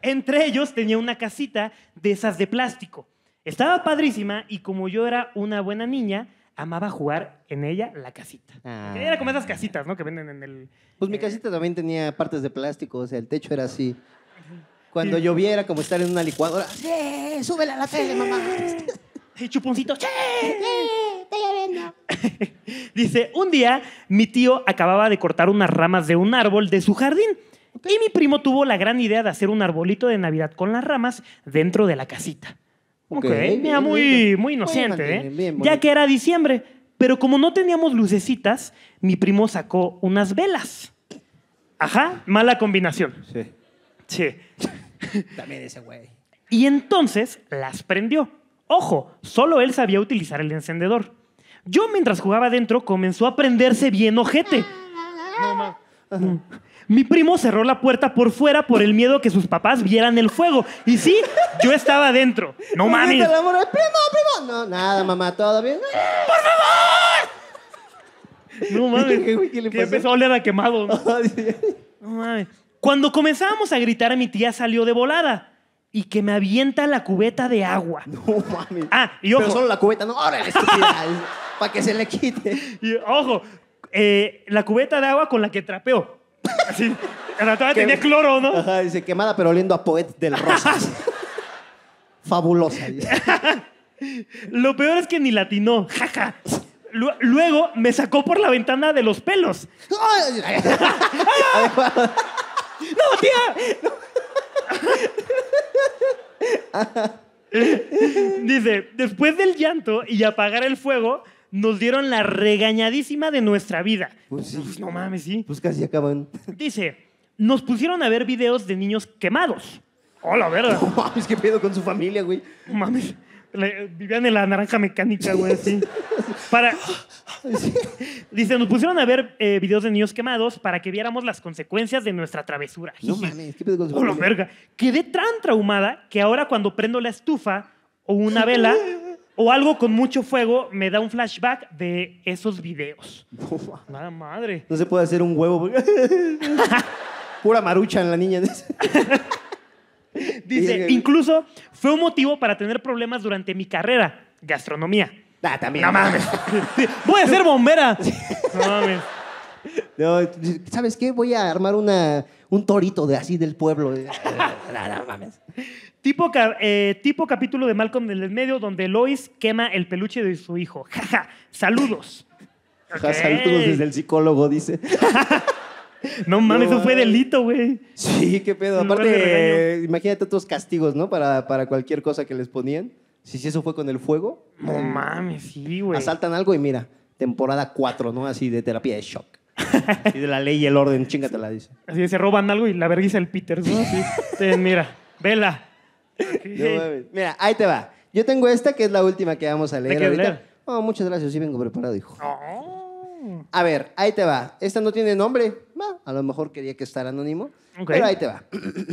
Entre ellos tenía una casita de esas de plástico. Estaba padrísima y como yo era una buena niña, amaba jugar en ella la casita. Ah. Era como esas casitas, ¿no? Que venden en el... Pues mi casita también tenía partes de plástico, o sea, el techo era así. Cuando llovía era como estar en una licuadora. ¡Sí! ¡Súbele a la tele, mamá! Hey, chuponcito. ¡Che! ¡Sí! ¡Estoy lloviendo! Dice, un día mi tío acababa de cortar unas ramas de un árbol de su jardín y mi primo tuvo la gran idea de hacer un arbolito de Navidad con las ramas dentro de la casita. Ok, Ok, mira, bien, muy, bien. muy inocente, Muy ¿eh? infantil, bien Ya bonito. que era diciembre, pero como no teníamos lucecitas, mi primo sacó unas velas. Ajá, mala combinación. Sí. Sí. También ese güey. Y entonces las prendió. Ojo, solo él sabía utilizar el encendedor. Yo, mientras jugaba adentro, comenzó a prenderse bien ojete. No, ma. Mm. Mi primo cerró la puerta por fuera por el miedo que sus papás vieran el fuego. Y sí, yo estaba adentro. No mames. El amor, primo, primo. No, nada, mamá, todo bien. No mames. ¿Qué, güey? ¿Qué le Que pasó? empezó a oler a quemado. No, No mames. Cuando comenzábamos a gritar, mi tía salió de volada y que me avienta la cubeta de agua. No mames. Ah, y ojo. Pero solo la cubeta, no, órale, estúpida. Para que se le quite. Y, ojo, eh, la cubeta de agua con la que trapeó. Así, la todavía tenía cloro, ¿no? Ajá, dice, quemada pero oliendo a Poet del Rosas. Fabulosa, dice. Lo peor es que ni latinó. Jaja. Lu- Luego me sacó por la ventana de los pelos. Ay, ¡No, tía! Dice, después del llanto y apagar el fuego, nos dieron la regañadísima de nuestra vida. Pues sí. No mames, sí. Pues casi acaban. Dice, nos pusieron a ver videos de niños quemados. ¡Oh, la verga! No mames, qué pedo con su familia, güey. No mames. Le- vivían en la naranja mecánica, güey, así. Para... Dice, nos pusieron a ver eh, videos de niños quemados para que viéramos las consecuencias de nuestra travesura. No mames, qué pedo con su ¡Oh, la familia. verga! Quedé tan traumada que ahora cuando prendo la estufa o una vela o algo con mucho fuego me da un flashback de esos videos. No, mames. ¡Nada madre! No se puede hacer un huevo. Pura marucha en la niña. Dice, incluso fue un motivo para tener problemas durante mi carrera, gastronomía. Ah, también. No mames. Voy a ser bombera. No mames. No, ¿sabes qué? Voy a armar una, un torito de así del pueblo. No, no mames. Tipo, ca- eh, tipo capítulo de Malcolm del medio donde Lois quema el peluche de su hijo. Jaja. Saludos. Ajá, Ok. saludos desde el psicólogo, dice. No mames, No, eso fue delito, güey. Sí, qué pedo. En lugar de Aparte, regaño. imagínate otros castigos, ¿no? Para, para cualquier cosa que les ponían. Si sí, eso fue con el fuego. No mames, sí, güey. Asaltan algo y mira, temporada cuatro, ¿no? Así de terapia de shock. Así de la ley y el orden, chingatela, dice. Así que se roban algo y la vergüenza el Peters, ¿no? Así. Ten, mira, vela. Ok. No mames. Mira, ahí te va. Yo tengo esta que es la última que vamos a leer quieres ahorita. leer? Oh, muchas gracias, sí vengo preparado, hijo. Oh. A ver, ahí te va. Esta no tiene nombre. Bah, a lo mejor quería que estar anónimo. Ok. Pero ahí te va.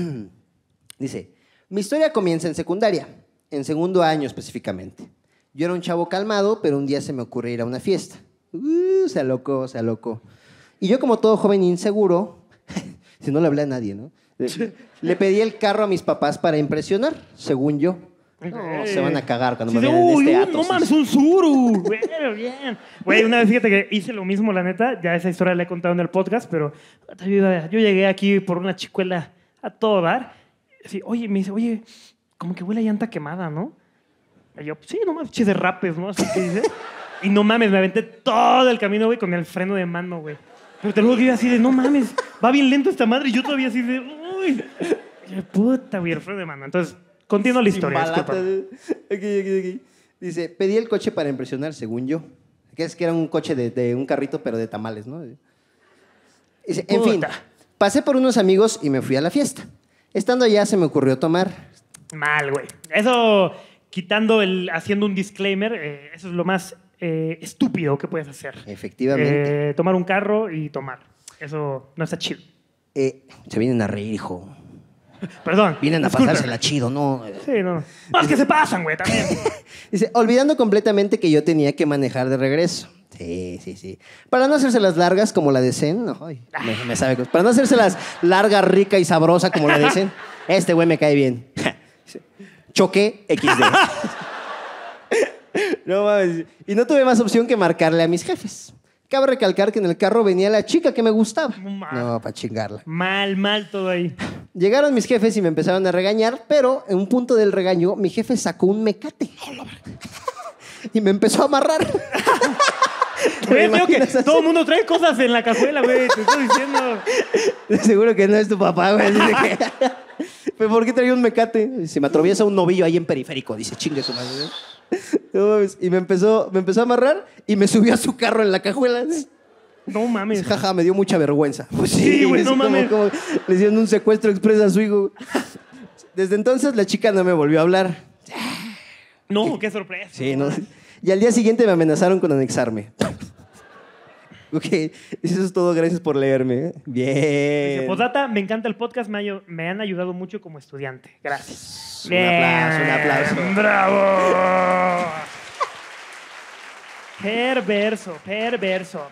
Dice, mi historia comienza en secundaria, en segundo año específicamente. Yo era un chavo calmado, pero un día se me ocurrió ir a una fiesta. Uh, se alocó, se alocó. Y yo como todo joven inseguro, si no le hablé a nadie, ¿no? Le, le pedí el carro a mis papás para impresionar, según yo. No, se van a cagar cuando Sí, me de, vean en uy, este un- ato. no mames, un suru. Bueno, bien. Güey, una vez fíjate que hice lo mismo, la neta. Ya esa historia la he contado en el podcast, pero yo, iba- yo llegué aquí por una chicuela a todo dar. Así, oye, me dice, oye, como que huele a llanta quemada, ¿no? Y yo, sí, no mames, che de rapes, ¿no? Así que dice. Y no mames, me aventé todo el camino, güey, con el freno de mano, güey. Pero te lo digo que iba así de, no mames, va bien lento esta madre. Y yo todavía así de, uy. Y yo, puta, güey, el freno de mano. Entonces, continúa la historia. Balata. disculpa. Aquí, aquí, aquí. Dice, pedí el coche para impresionar, según yo. Que es que era un coche de, de un carrito, pero de tamales, ¿no? Dice, en fin, Puta. pasé por unos amigos y me fui a la fiesta. Estando allá se me ocurrió tomar. Mal, güey. Eso, quitando el, haciendo un disclaimer, eh, eso es lo más eh, estúpido que puedes hacer. Efectivamente. Eh, tomar un carro y tomar. Eso no está chido. Eh, se vienen a reír, hijo. Perdón. Vienen a disculpe. pasársela chido, ¿no? Sí, no. No, es que se pasan, güey, también. Dice, olvidando completamente que yo tenía que manejar de regreso. Sí, sí, sí. Para no hacerse las largas como la de Zen. No, ay, me, me sabe. cosas. Para no hacerse las larga, rica y sabrosa como la de Zen. Este güey me cae bien. Choqué equis de. No mames. Y no tuve más opción que marcarle a mis jefes. Cabe recalcar que en el carro venía la chica que me gustaba. No mames. No, para chingarla. Mal, mal todo ahí. Llegaron mis jefes y me empezaron a regañar, pero en un punto del regaño, mi jefe sacó un mecate. Y me empezó a amarrar. Güey, veo que imaginas así? todo el mundo trae cosas en la cajuela, güey. Te estoy diciendo. Seguro que no es tu papá, güey. Dice que... ¿Pero por qué traía un mecate? Se me atraviesa un novillo ahí en periférico. Dice, chingue su madre. No mames. Y me empezó, me empezó a amarrar y me subió a su carro en la cajuela. No mames. Jaja, me dio mucha vergüenza. Pues Sí, güey, no como- mames. como le hicieron un secuestro express a su hijo. Desde entonces la chica no me volvió a hablar. No, qué sorpresa. Sí, ¿no? Y al día siguiente me amenazaron con anexarme. Ok, eso es todo. Gracias por leerme. Bien. Posdata, me encanta el podcast, me, ayu- me han ayudado mucho como estudiante. Gracias. Un aplauso, un aplauso. ¡Bravo! Perverso, perverso.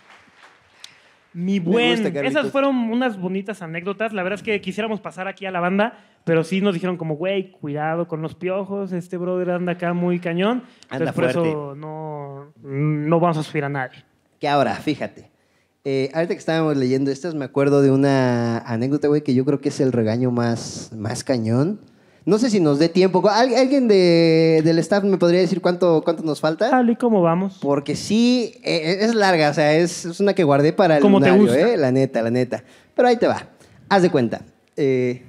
Mi buen. gusta, Carlitos. Esas fueron unas bonitas anécdotas. La verdad es que quisiéramos pasar aquí a la banda, pero sí nos dijeron como, güey, cuidado con los piojos. Este brother anda acá muy cañón. Anda Entonces, por fuerte. eso no, no vamos a subir a nadie. Que ahora, fíjate. Eh, ahorita que estábamos leyendo estas, me acuerdo de una anécdota, güey, que yo creo que es el regaño más, más cañón. No sé si nos dé tiempo. ¿Al- ¿Alguien de, del staff me podría decir cuánto, cuánto nos falta? Tal y como vamos. Porque sí, eh, es larga, o sea, es, es una que guardé para el Como te lunario, gusta. ¿eh? La neta, la neta. Pero ahí te va. Haz de cuenta. Eh,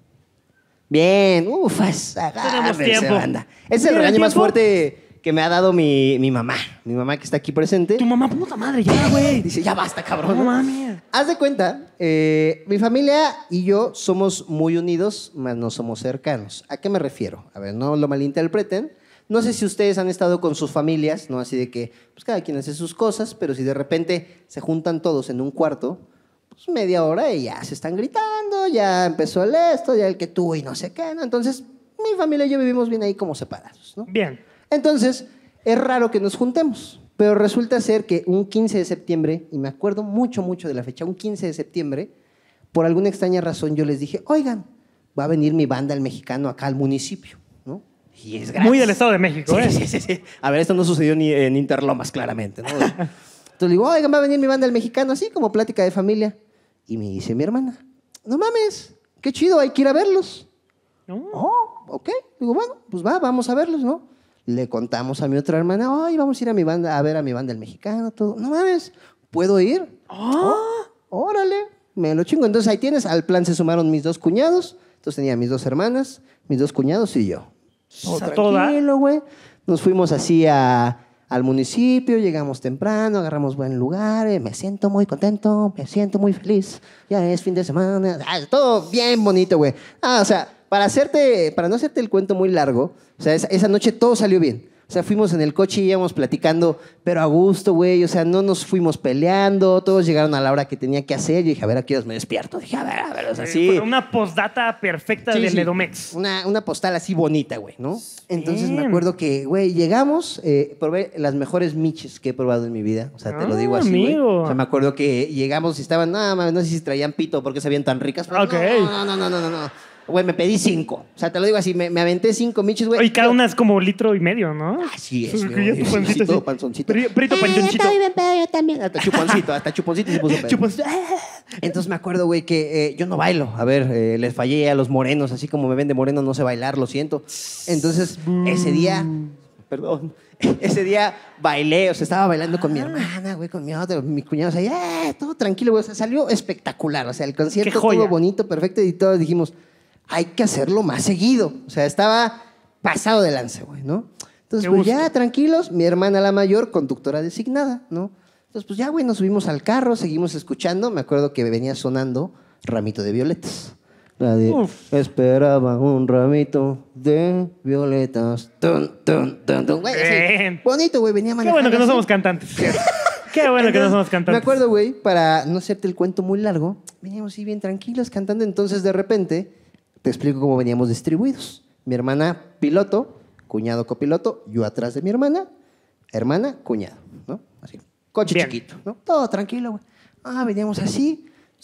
bien, ufas, agárrense, tiempo. banda. Es el ¿Tienen regaño más tiempo? fuerte que me ha dado mi, mi mamá. Mi mamá que está aquí presente. Tu mamá, puta madre, ya, güey. Dice, ya basta, cabrón. No mames. Haz de cuenta, eh, mi familia y yo somos muy unidos, mas no somos cercanos. ¿A qué me refiero? A ver, no lo malinterpreten. No sé si ustedes han estado con sus familias, ¿no? Así de que, pues cada quien hace sus cosas, pero si de repente se juntan todos en un cuarto, pues media hora y ya se están gritando, ya empezó el esto, ya el que tú y no sé qué, ¿no? Entonces, mi familia y yo vivimos bien ahí como separados, ¿no? Bien. Entonces, es raro que nos juntemos, pero resulta ser que un quince de septiembre, y me acuerdo mucho, mucho de la fecha, un quince de septiembre, por alguna extraña razón yo les dije, oigan, va a venir mi banda El Mexicano acá al municipio, ¿no? Y es gratis. Muy del Estado de México, Sí, ¿eh? sí, sí, sí. A ver, esto no sucedió ni en Interlomas, claramente, ¿no? Entonces le digo, oigan, va a venir mi banda El Mexicano, así como plática de familia. Y me dice mi hermana, no mames, qué chido, hay que ir a verlos. No. Oh, ok. Digo, bueno, pues va, vamos a verlos, ¿no? Le contamos a mi otra hermana, ay, vamos a ir a mi banda, a ver a mi banda El Mexicano, todo. No mames, ¿puedo ir? Oh, órale, me lo chingo. Entonces ahí tienes, al plan se sumaron mis dos cuñados, entonces tenía mis dos hermanas, mis dos cuñados y yo. Todo A toda. tranquilo, güey. Nos fuimos así a, al municipio, llegamos temprano, agarramos buen lugar, eh, me siento muy contento, me siento muy feliz, ya es fin de semana, ah, todo bien bonito, güey. Ah, o sea, para hacerte, para no hacerte el cuento muy largo, o sea, esa, esa noche todo salió bien. O sea, fuimos en el coche y íbamos platicando, pero a gusto, güey. O sea, no nos fuimos peleando. Todos llegaron a la hora que tenía que hacer. Yo dije, a ver, ¿a qué horas me despierto? Dije, a ver, a ver, o sea, sí. Fue una postdata perfecta Sí, del sí. Edomex. Una, una postal así bonita, güey, ¿no? Entonces me Bien. acuerdo que, güey, llegamos, eh, probé las mejores miches que he probado en mi vida. O sea, te lo Ah, digo así, güey. amigo. O sea, me acuerdo que llegamos y estaban, nada más, no sé si traían pito porque se veían tan ricas. Pero Ok. No, no, no, no, no, no. Güey, me pedí cinco. O sea, te lo digo así, me, me aventé cinco miches, güey. Oye, cada Yo- una es como litro y medio, ¿no? Así es, Sí, güey. ya tu pancito Así todo así. panzoncito. Pri- Prito Ah, yo panchoncito. estoy bien pedo, yo también. Hasta chuponcito, hasta chuponcito se puso pedo. Chupas. Entonces me acuerdo, güey, que eh, yo no bailo. A ver, eh, les fallé a los morenos, así como me ven de moreno, no sé bailar, lo siento. Entonces, ese día, perdón, ese día bailé, o sea, estaba bailando con mi hermana, güey, con mi otro, mis cuñados ahí, eh, todo tranquilo, güey. O sea, salió espectacular. O sea, el concierto Qué joya. todo bonito, perfecto, y todos dijimos, hay que hacerlo más seguido. O sea, estaba pasado de lance, güey, ¿no? Entonces, Qué pues gusto. ya tranquilos, mi hermana la mayor, conductora designada, ¿no? Entonces, pues ya, güey, nos subimos al carro, seguimos escuchando. Me acuerdo que venía sonando Ramito de Violetas. La de, Uf. esperaba un ramito de violetas. Tun, tun, tun, tun. Güey, así, Bien. bonito, güey, venía Qué manejando. bueno que no así. somos cantantes. Qué bueno que no Entonces, somos cantantes. Me acuerdo, güey, para no hacerte el cuento muy largo, veníamos así bien tranquilos cantando. Entonces, de repente, te explico cómo veníamos distribuidos. Mi hermana, piloto, cuñado, copiloto, yo atrás de mi hermana, hermana, cuñado, ¿no? Así, coche Bien. chiquito, ¿no? Todo tranquilo, güey. Ah, veníamos así,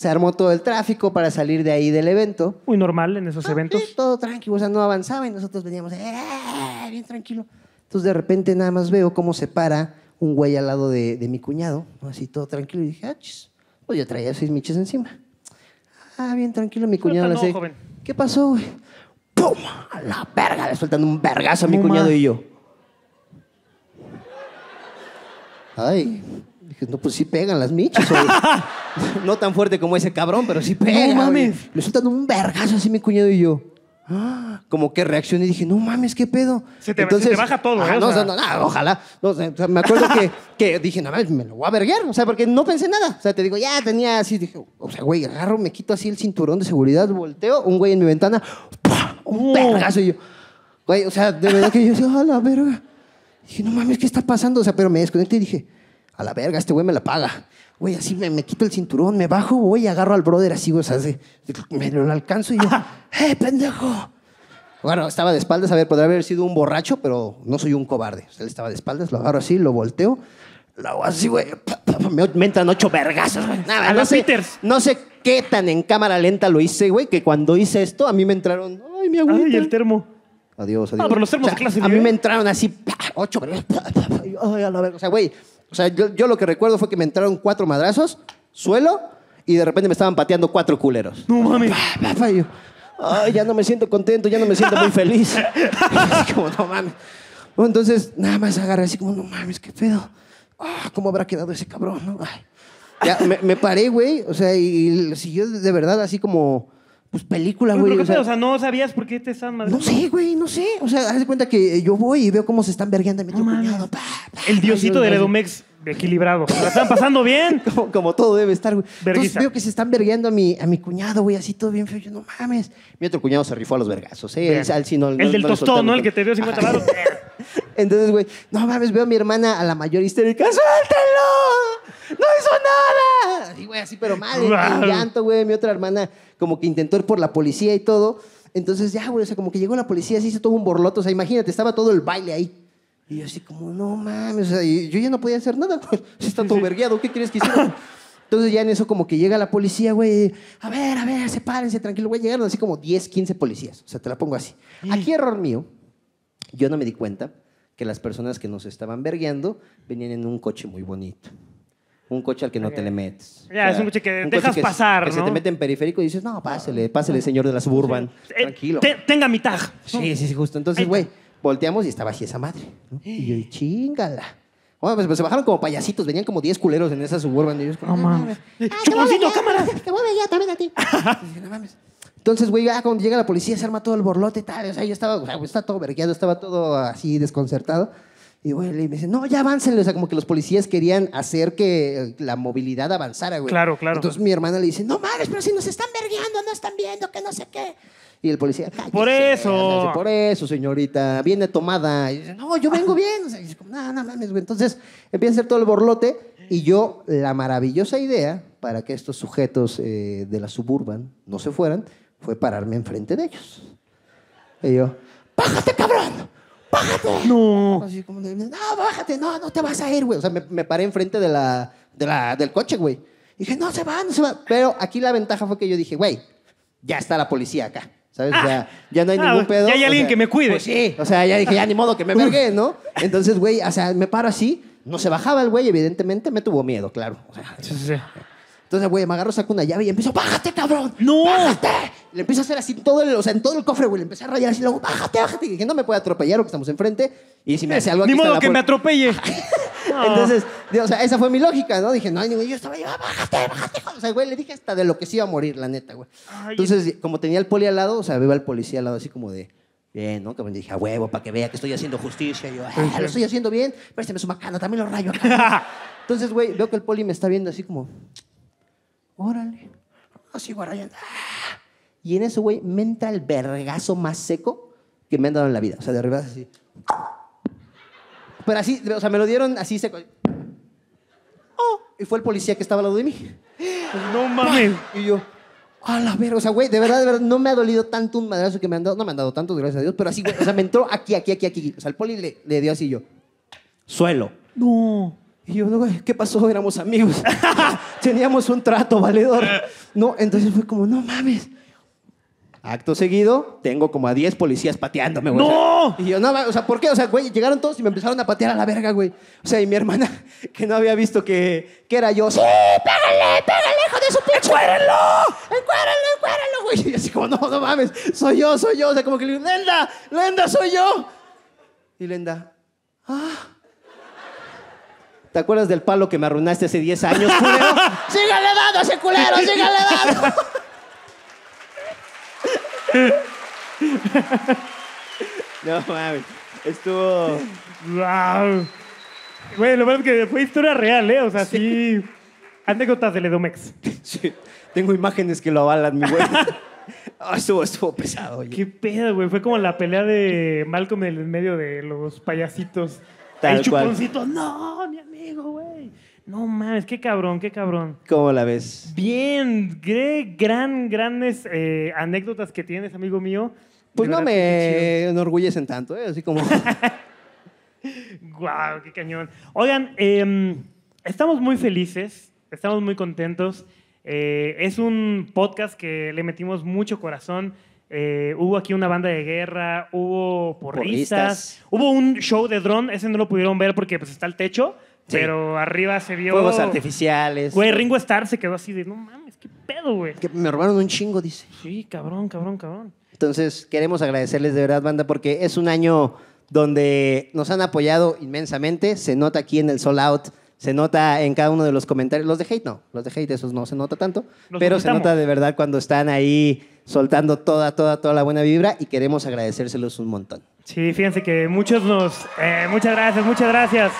Se armó todo el tráfico para salir de ahí del evento. Muy normal en esos Ah, eventos. sí, todo tranquilo, o sea, no avanzaba y nosotros veníamos eh, bien tranquilo. Entonces de repente nada más veo cómo se para un güey al lado de, de mi cuñado, así todo tranquilo, y dije, ah, chis. Pues yo traía seis miches encima. Ah, bien tranquilo, mi cuñado le no, dice, joven. ¿qué pasó, güey? ¡Pum! A la verga, le sueltan un vergazo a mi No, cuñado ma. y yo. Ay, dije, no, pues sí pegan las michas, güey. No tan fuerte como ese cabrón, pero sí pegan. No mames. güey. Le sueltan un vergazo así mi cuñado y yo. Ah, como que reaccioné y dije, no mames, ¿qué pedo? Se te- se te baja todo, ajá, ¿eh? O No, o sea- sea, no, no, ojalá. No, o sea, me acuerdo que, que dije, no mames, me lo voy a verguear. O sea, porque no pensé nada. O sea, te digo, ya tenía así, dije, o sea, güey, agarro, me quito así el cinturón de seguridad, volteo, un güey en mi ventana, ¡pah! Un vergazo y yo. Güey, o sea, de verdad que yo decía, a la verga. Dije, no mames, ¿qué está pasando? O sea, pero me desconecté y dije, a la verga, este güey me la paga. Güey, así me, me quito el cinturón, me bajo, güey, y agarro al brother así, güey, o sea, de- de- me lo alcanzo y yo, ¡eh, pendejo! Bueno, estaba de espaldas, a ver, podría haber sido un borracho, pero no soy un cobarde. O sea, él estaba de espaldas, lo agarro así, lo volteo, lo hago así, güey. pa, pa, pa, Me, me entran ocho vergazos, güey. Nada, A no la sé, Peters. no sé qué tan en cámara lenta lo hice, güey, que cuando hice esto, a mí me entraron, ay, mi agüita. Ay, el termo. Adiós, adiós. Ah, pero los termos O sea, de clase A mí nivel. me entraron así, pa, ocho vergazos. pa, pa, pa, y yo, ay, a la verga. O sea, güey, o sea, yo, yo lo que recuerdo fue que me entraron cuatro madrazos, suelo, y de repente me estaban pateando cuatro culeros. No mames. Pa, pa, pa, y yo, ay, ya no me siento contento, ya no me siento muy feliz. Así como, no mames. Bueno, entonces, nada más agarré así como, no mames, qué pedo. Ah, ¿cómo habrá quedado ese cabrón? ¿no? Ay. Ya, me, me paré, güey, o sea, y, y siguió de verdad así como, pues, película, Oye, güey. pero o qué sea, pedo, o sea, no sabías por qué te estaban madre. no sé, güey, no sé. O sea, haz de cuenta que yo voy y veo cómo se están vergueando a mi otro cuñado. Pa, pa, El pa, diosito yo- del Edomex equilibrado. ¿La están pasando bien? Como, como todo debe estar, güey. Entonces Verguiza. veo que se están vergueando a mi, a mi cuñado, güey, así todo bien feo. Yo, no mames. Mi otro cuñado se rifó a los vergazos, ¿eh? Bien. Él, al sí no- El no- del no le tostón, soltaron ¿no? El tanto. que te dio cincuenta baros. Entonces, güey, no mames, veo a mi hermana a la mayor histérica. ¡Suéltalo! ¡No hizo nada! Así, güey, así, pero mal, en, en llanto, güey. Mi otra hermana como que intentó ir por la policía y todo. Entonces, ya, güey, o sea, como que llegó la policía, se hizo todo un borloto. O sea, imagínate, estaba todo el baile ahí. Y yo así como, no mames, o sea, y yo ya no podía hacer nada, güey. Está todo vergueado, ¿qué quieres que hiciera? Entonces ya en eso como que llega la policía, güey. A ver, a ver, sepárense, tranquilo, güey. Llegaron así como diez, quince policías. O sea, te la pongo así. Aquí error mío. Yo no me di cuenta que las personas que nos estaban vergueando venían en un coche muy bonito. Un coche al que no te le metes. Ya, es un coche que un dejas que, pasar, que se ¿no? te mete en periférico y dices, no, pásele, pásele, señor de la Suburban. Eh, Tranquilo. te- tenga mi tag. Sí, sí, sí, justo. Entonces, Ahí güey, volteamos y estaba así esa madre. ¿no? Y yo, chingala. Bueno, pues, pues se bajaron como payasitos, venían como diez culeros en esa Suburban. Y yo, No mames. Ah, Chuponcito, te voy a cámara. ver, te voy a ver ya también a ti. Dije, no mames. Entonces, güey, ya cuando llega la policía se arma todo el borlote y tal. O sea, yo estaba, o sea, güey, estaba todo vergueado, estaba todo así desconcertado. Y, güey, le dice, no, ya avancen. O sea, como que los policías querían hacer que la movilidad avanzara, güey. Claro, claro. Entonces mi hermana le dice, no mames, pero si nos están vergueando, no están viendo, que no sé qué. Y el policía, cállese. Por eso. O sea, dice, por eso, señorita, viene tomada. Y dice, no, yo vengo bien. O sea, y dice, no, no mames, güey. Entonces empieza a hacer todo el borlote. Y yo, la maravillosa idea para que estos sujetos eh, de la Suburban no se fueran, fue pararme enfrente de ellos. Y yo, ¡bájate, cabrón! ¡Bájate! No. Así como de, no, bájate, no, no te vas a ir, güey. O sea, me, me paré enfrente de la, de la, del coche, güey. Dije, no se va, no se va. Pero aquí la ventaja fue que yo dije, güey, ya está la policía acá. ¿Sabes? O sea, ya no hay Ah, ningún pedo. ya hay o alguien sea, que me cuide. Pues sí, o sea, ya dije, ya ni modo que me vergué, ¿no? Entonces, güey, o sea, me paro así. No se bajaba el güey, evidentemente. Me tuvo miedo, claro. O sea, Sí, sí, sí. entonces, güey, me agarro, saco una llave y empiezo, ¡bájate, cabrón! ¡No! ¡Bájate! Le empiezo a hacer así todo el, o sea, en todo el cofre, güey. Le empecé a rayar así, luego, ¡bájate, bájate! Y dije, no me puede atropellar o que estamos enfrente. Y si me hace algo aquí Ni está modo la que pol- me atropelle. Entonces, o sea, esa fue mi lógica, ¿no? Dije, no hay ningún... Yo estaba ahí, ¡bájate, bájate! O sea, güey, le dije hasta de lo que se iba a morir, la neta, güey. Ay, Entonces, como tenía el poli al lado, o sea, veo al policía al lado así como de... Bien, ¿no? Que me dije, a huevo, para que vea que estoy haciendo justicia. Y yo, ah, lo estoy haciendo bien. Préstame su macana, también lo rayo acá. Entonces, güey, veo que el poli me está viendo así como... Órale. Así, güey, rayando. Ah. Y en eso, güey, me entra el vergazo más seco que me han dado en la vida. O sea, de arriba así. Pero así, o sea, me lo dieron así seco. Oh, y fue el policía que estaba al lado de mí. No mames. Y yo, a la verga, o sea, güey, de verdad, de verdad, no me ha dolido tanto un madrazo que me han dado. No me han dado tanto, gracias a Dios, pero así, güey, o sea, me entró aquí, aquí, aquí, aquí. O sea, el poli le, le dio así yo. Suelo. No. Y yo, no, güey, ¿qué pasó? Éramos amigos. Teníamos un trato, valedor. No, entonces fue como, no mames. Acto seguido, tengo como a diez policías pateándome, güey. ¡No! Y yo, no, o sea, ¿por qué? O sea, güey, llegaron todos y me empezaron a patear a la verga, güey. O sea, y mi hermana, que no había visto que, que era yo, ¡sí, pégale, pégale, hijo de su pinche! ¡Encuérenlo! ¡Encuérenlo, encuérenlo, güey! Y yo así como, no, no mames, soy yo, soy yo. O sea, como que le digo, ¡Lenda, Lenda, soy yo! Y Lenda, ¡ah! ¿Te acuerdas del palo que me arruinaste hace diez años, culero? ¡Sígale dando a ese culero, sígale dando! No mames, estuvo... ¡Wow! Güey, lo bueno es que fue historia real, ¿eh? O sea, sí... Anécdotas del Edomex. Sí, tengo imágenes que lo avalan, mi güey. Oh, estuvo, estuvo pesado, oye. Qué pedo, güey. Fue como la pelea de Malcolm en el medio de los payasitos. Tal el cual. chuponcito. No, mi amigo, güey. No mames, qué cabrón, qué cabrón. ¿Cómo la ves? Bien, qué gran, grandes eh, anécdotas que tienes, amigo mío. Pues De no verdad, qué me enorgullecen tanto, ¿eh? Así como... Guau, qué cañón. Oigan, eh, estamos muy felices, estamos muy contentos. Eh, es un podcast que le metimos mucho corazón. Eh, hubo aquí una banda de guerra, hubo porristas, Porristas. hubo un show de dron, ese no lo pudieron ver porque pues, está el techo, Sí. pero arriba se vio... Fuegos artificiales. Güey, Ringo Starr se quedó así de, no mames, qué pedo, güey. Que me robaron un chingo, dice. Sí, cabrón, cabrón, cabrón. Entonces, queremos agradecerles de verdad, banda, porque es un año donde nos han apoyado inmensamente. Se nota aquí en el Sold Out, se nota en cada uno de los comentarios. Los de hate no, los de hate esos no se nota tanto, Los pero se ocultamos. nota de verdad cuando están ahí soltando toda, toda, toda la buena vibra y queremos agradecérselos un montón. Sí, fíjense que muchos nos... eh, muchas gracias, muchas gracias.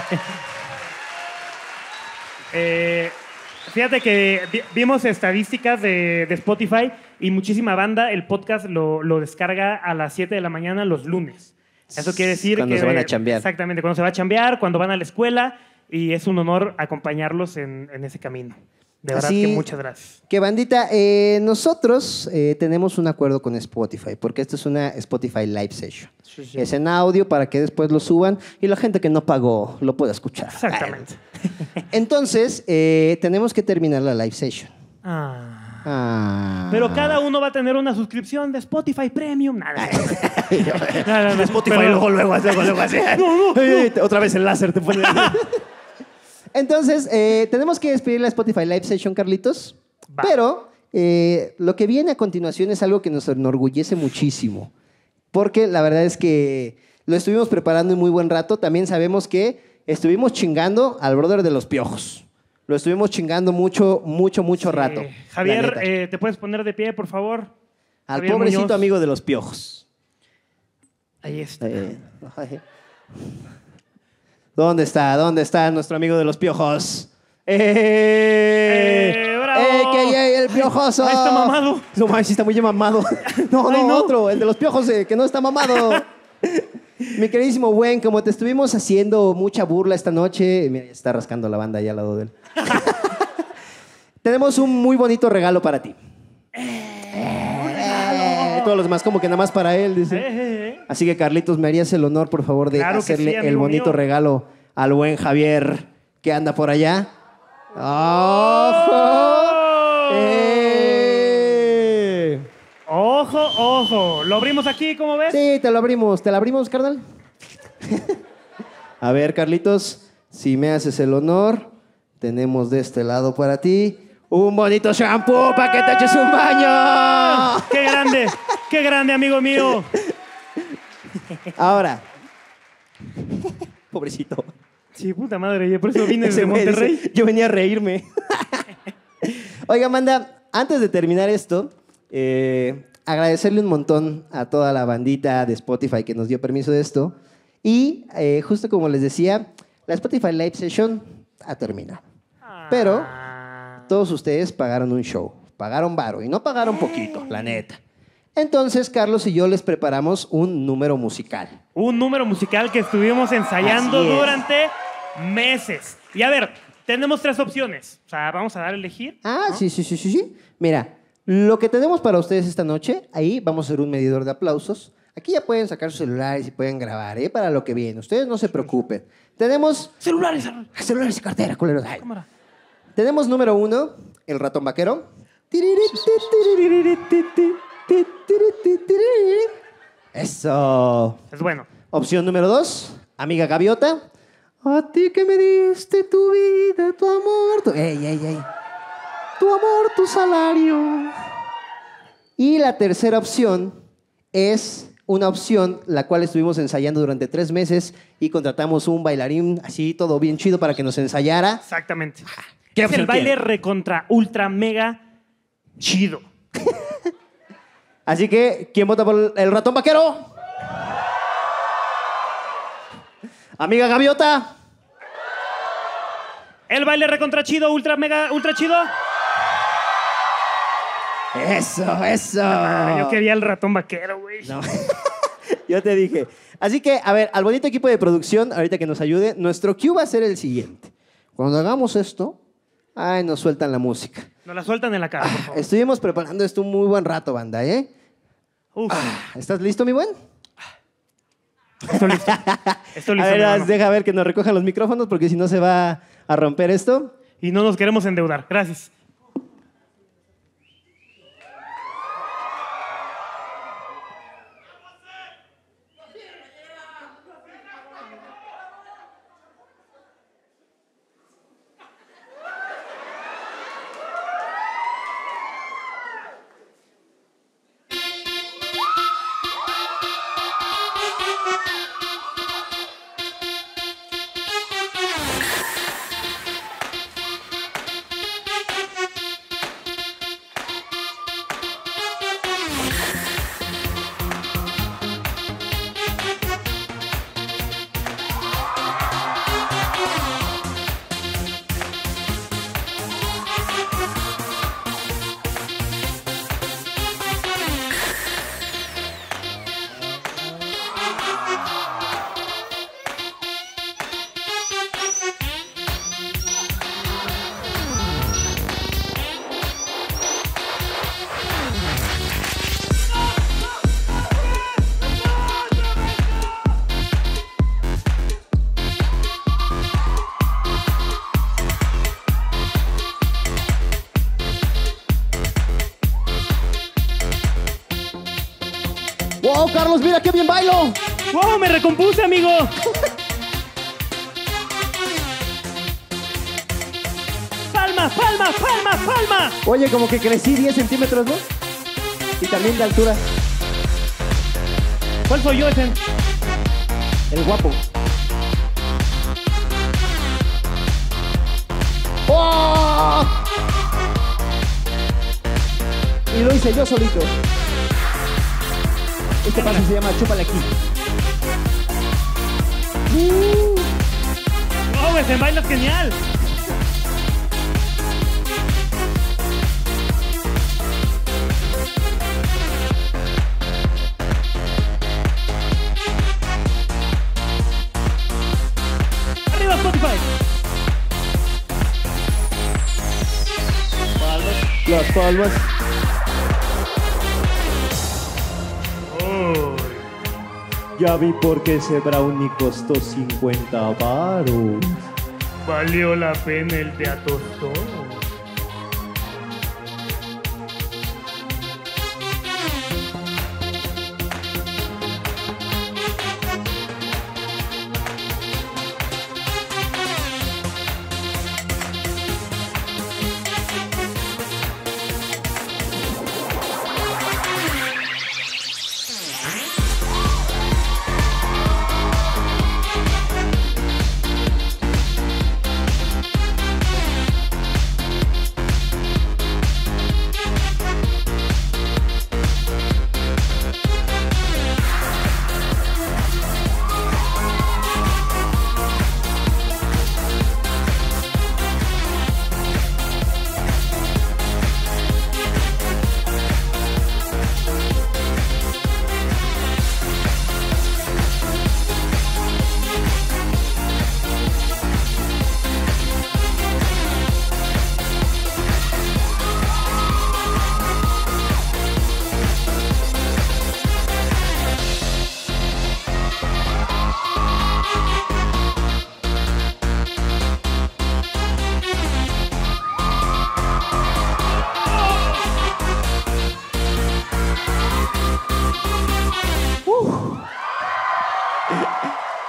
Eh, fíjate que vi- vimos estadísticas de, de Spotify y muchísima banda el podcast lo, lo descarga a las siete de la mañana los lunes. Eso quiere decir Cuando que... se van a chambear. Exactamente, cuando se va a chambear, cuando van a la escuela y es un honor acompañarlos en, en ese camino. De verdad Así que muchas gracias. Que bandita, eh, nosotros eh, tenemos un acuerdo con Spotify, porque esto es una Spotify Live Session. Es en audio para que después lo suban y la gente que no pagó lo pueda escuchar. Exactamente. Entonces, eh, tenemos que terminar la live session. Ah. Ah. Pero cada uno va a tener una suscripción de Spotify Premium. Nada, no, no, no. Spotify Pero- luego, luego, luego, luego así. No, no, Ey, ey, otra vez el láser te pone. Entonces, eh, tenemos que despedir la Spotify Live Session, Carlitos. Va. Pero eh, lo que viene a continuación es algo que nos enorgullece muchísimo. Porque la verdad es que lo estuvimos preparando en muy buen rato. También sabemos que estuvimos chingando al brother de los piojos. Lo estuvimos chingando mucho, mucho, mucho rato. Eh, la Javier, neta. eh, ¿te puedes poner de pie, por favor? Al Javier pobrecito Muñoz. amigo de los piojos. Ahí está. Eh, ay. ¿Dónde está? ¿Dónde está nuestro amigo de los piojos? ¡Eh! ¡Eh, bravo! ¡Eh, que ya el piojoso! Ahí está mamado. No mames, sí está muy mamado. No, Ay, no, no. otro, el de los piojos eh, que no está mamado. Mi queridísimo Gwen, como te estuvimos haciendo mucha burla esta noche, mira, ya está rascando la banda allá al lado de él. Tenemos un muy bonito regalo para ti. Eh, todos los demás como que nada más para él, dice. Eh, eh, eh. Así que, Carlitos, ¿me harías el honor, por favor, de Claro que hacerle sí, amigo el bonito mío. regalo al buen Javier que anda por allá? ¡Ojo! ¡Eh! Ojo, ojo. Lo abrimos aquí, ¿cómo ves? Sí, te lo abrimos. ¿Te lo abrimos, carnal? A ver, Carlitos, si me haces el honor, tenemos de este lado para ti un bonito shampoo para que te eches un baño. ¡Qué grande! ¡Qué grande, amigo mío! Ahora. Pobrecito. Sí, puta madre. Yo por eso vine Ese desde güey Monterrey. dice, yo venía a reírme. Oiga, Amanda, antes de terminar esto, eh, agradecerle un montón a toda la bandita de Spotify que nos dio permiso de esto. Y eh, justo como les decía, la Spotify Live Session ha terminado. Pero Ah. todos ustedes pagaron un show, pagaron varo y no pagaron poquito, la neta. Entonces, Carlos y yo les preparamos un número musical. Un número musical que estuvimos ensayando Así es. durante meses. Y a ver, tenemos tres opciones. O sea, vamos a dar a elegir. Ah, sí, sí, sí, sí, sí. Mira, lo que tenemos para ustedes esta noche, ahí vamos a hacer un medidor de aplausos. Aquí ya pueden sacar sus celulares y pueden grabar, ¿eh? Para lo que viene. Ustedes no se preocupen. Tenemos... Celulares. Celulares y cartera, culeros. Ay. Cámara. Tenemos número uno, el ratón vaquero. Eso. Es bueno. Opción número dos, amiga gaviota. A ti que me diste tu vida, tu amor, tu... Ey, ey, ey. Tu amor, tu salario. Y la tercera opción es una opción la cual estuvimos ensayando durante tres meses y contratamos un bailarín así, todo bien chido para que nos ensayara. Exactamente. ¿Qué es el opción baile quieren? recontra ultra mega chido. Así que, ¿quién vota por el ratón vaquero? Amiga gaviota. El baile recontra chido, ultra mega ultra chido. Eso, eso. Ah, yo quería el ratón vaquero, güey. No. Yo te dije. Así que, a ver, al bonito equipo de producción, ahorita que nos ayude, nuestro cue va a ser el siguiente. Cuando hagamos esto, ay, nos sueltan la música. Nos la sueltan en la cara, por favor. Estuvimos preparando esto un muy buen rato, banda, ¿eh? Uf, ¿Estás listo, mi buen? estoy listo. Estoy listo, A ver, mi haz- hermano. deja ver que nos recojan los micrófonos porque si no se va a romper esto. Y no nos queremos endeudar. Gracias. ¡Wow, Carlos, mira qué bien bailo! ¡Wow! ¡Me recompuse, amigo! ¡Palma, palma, palma, palma! Oye, como que crecí diez centímetros, ¿no? Y también de altura. ¿Cuál soy yo, ese? El guapo. ¡Oh! Y lo hice yo solito. Este paso se llama Chúpale aquí. ¡Wow! ¡Ese baila genial! ¡Arriba, Spotify! Las palmas. Ya vi por qué ese brownie costó cincuenta varos. Valió la pena el de atostón.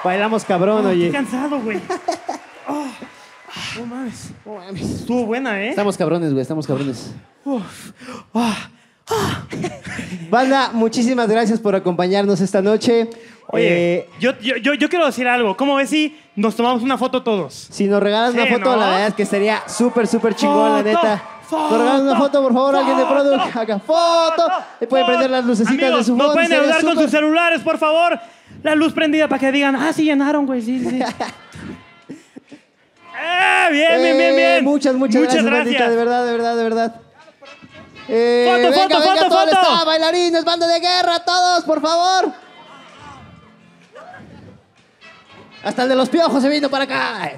Bailamos cabrón, Oh, oye. Estoy cansado, güey. Oh, no mames. No mames. Estuvo buena, ¿eh? Estamos cabrones, güey, estamos cabrones. Uf. Ah. Banda, muchísimas gracias por acompañarnos esta noche. Oye, Eh, yo, yo, yo, yo quiero decir algo. ¿Cómo ves si nos tomamos una foto todos? si nos regalas una Sí, foto, ¿no? la verdad es que sería súper, súper chingón, la Foto, neta. foto, Nos regalan una foto, por favor, alguien de foto, Product. Haga foto. Le pueden prender las lucecitas Amigos, de su ¿nos phone. pueden sería ayudar con súper. sus celulares, por favor? La luz prendida para que digan, ah, sí llenaron, güey, sí, sí. ¡Eh! Bien, bien, bien, Eh, bien. Muchas, muchas, gracias, bandita, de verdad, de verdad, de verdad. Eh, Foto, venga, foto, venga, foto, todo el foto. staff, bailarines, banda de guerra, todos, por favor. Hasta el de los piojos se vino para acá.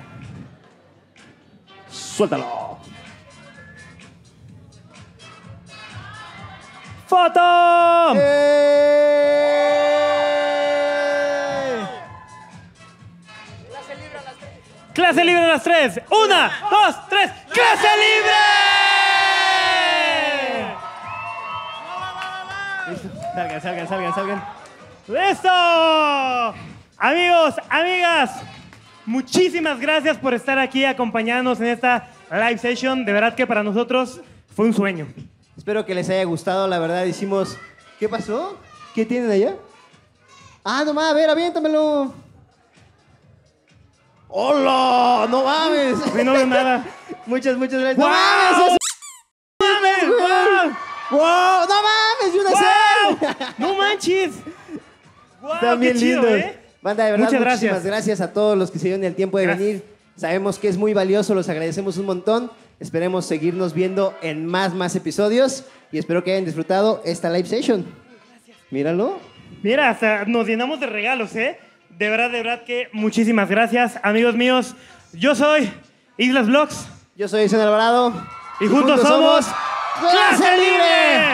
Suéltalo. ¡Foto! Eh. ¡Clase libre a las tres! ¡Una, dos, tres! ¡Clase libre! Salgan, salgan, salgan, salgan. ¡Listo! Amigos, amigas, muchísimas gracias por estar aquí acompañándonos en esta live session. De verdad que para nosotros fue un sueño. Espero que les haya gustado, la verdad hicimos... ¿Qué pasó? ¿Qué tienen allá? Ah, no mames, a ver, aviéntamelo. ¡Hola! ¡No mames! Sí, no veo nada. Muchas, muchas gracias. ¡Guau! ¡No mames! ¡Mames! ¡Wow! ¡Guau! ¡No mames! ¡Y una ¡Guau! cel! ¡No manches! ¡Guau! Están ¡Qué bien chido, lindos. eh! Banda, de verdad, Muchas muchísimas gracias. gracias a todos los que se dieron el tiempo de Gracias. venir. Sabemos que es muy valioso, los agradecemos un montón. Esperemos seguirnos viendo en más, más episodios y espero que hayan disfrutado esta live session. Míralo. Mira, hasta nos llenamos de regalos, ¿eh? De verdad, de verdad que muchísimas gracias, amigos míos. Yo soy Islas Vlogs Yo soy Isen Alvarado. y juntos somos ¡Clase Libre!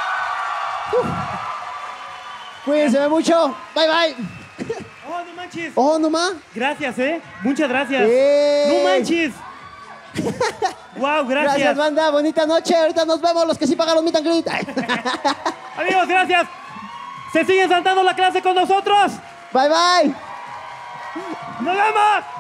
Cuídense mucho. Bye, bye. ¡Oh, no manches! Oh, no más. Gracias, ¿eh? Muchas gracias. ¡Ey! ¡No manches! ¡Wow, gracias! Gracias, banda. Bonita noche. Ahorita nos vemos los que sí pagaron meet and greet. Amigos, gracias. ¿Se siguen saltando la clase con nosotros? Bye, bye. ¡Nos vemos!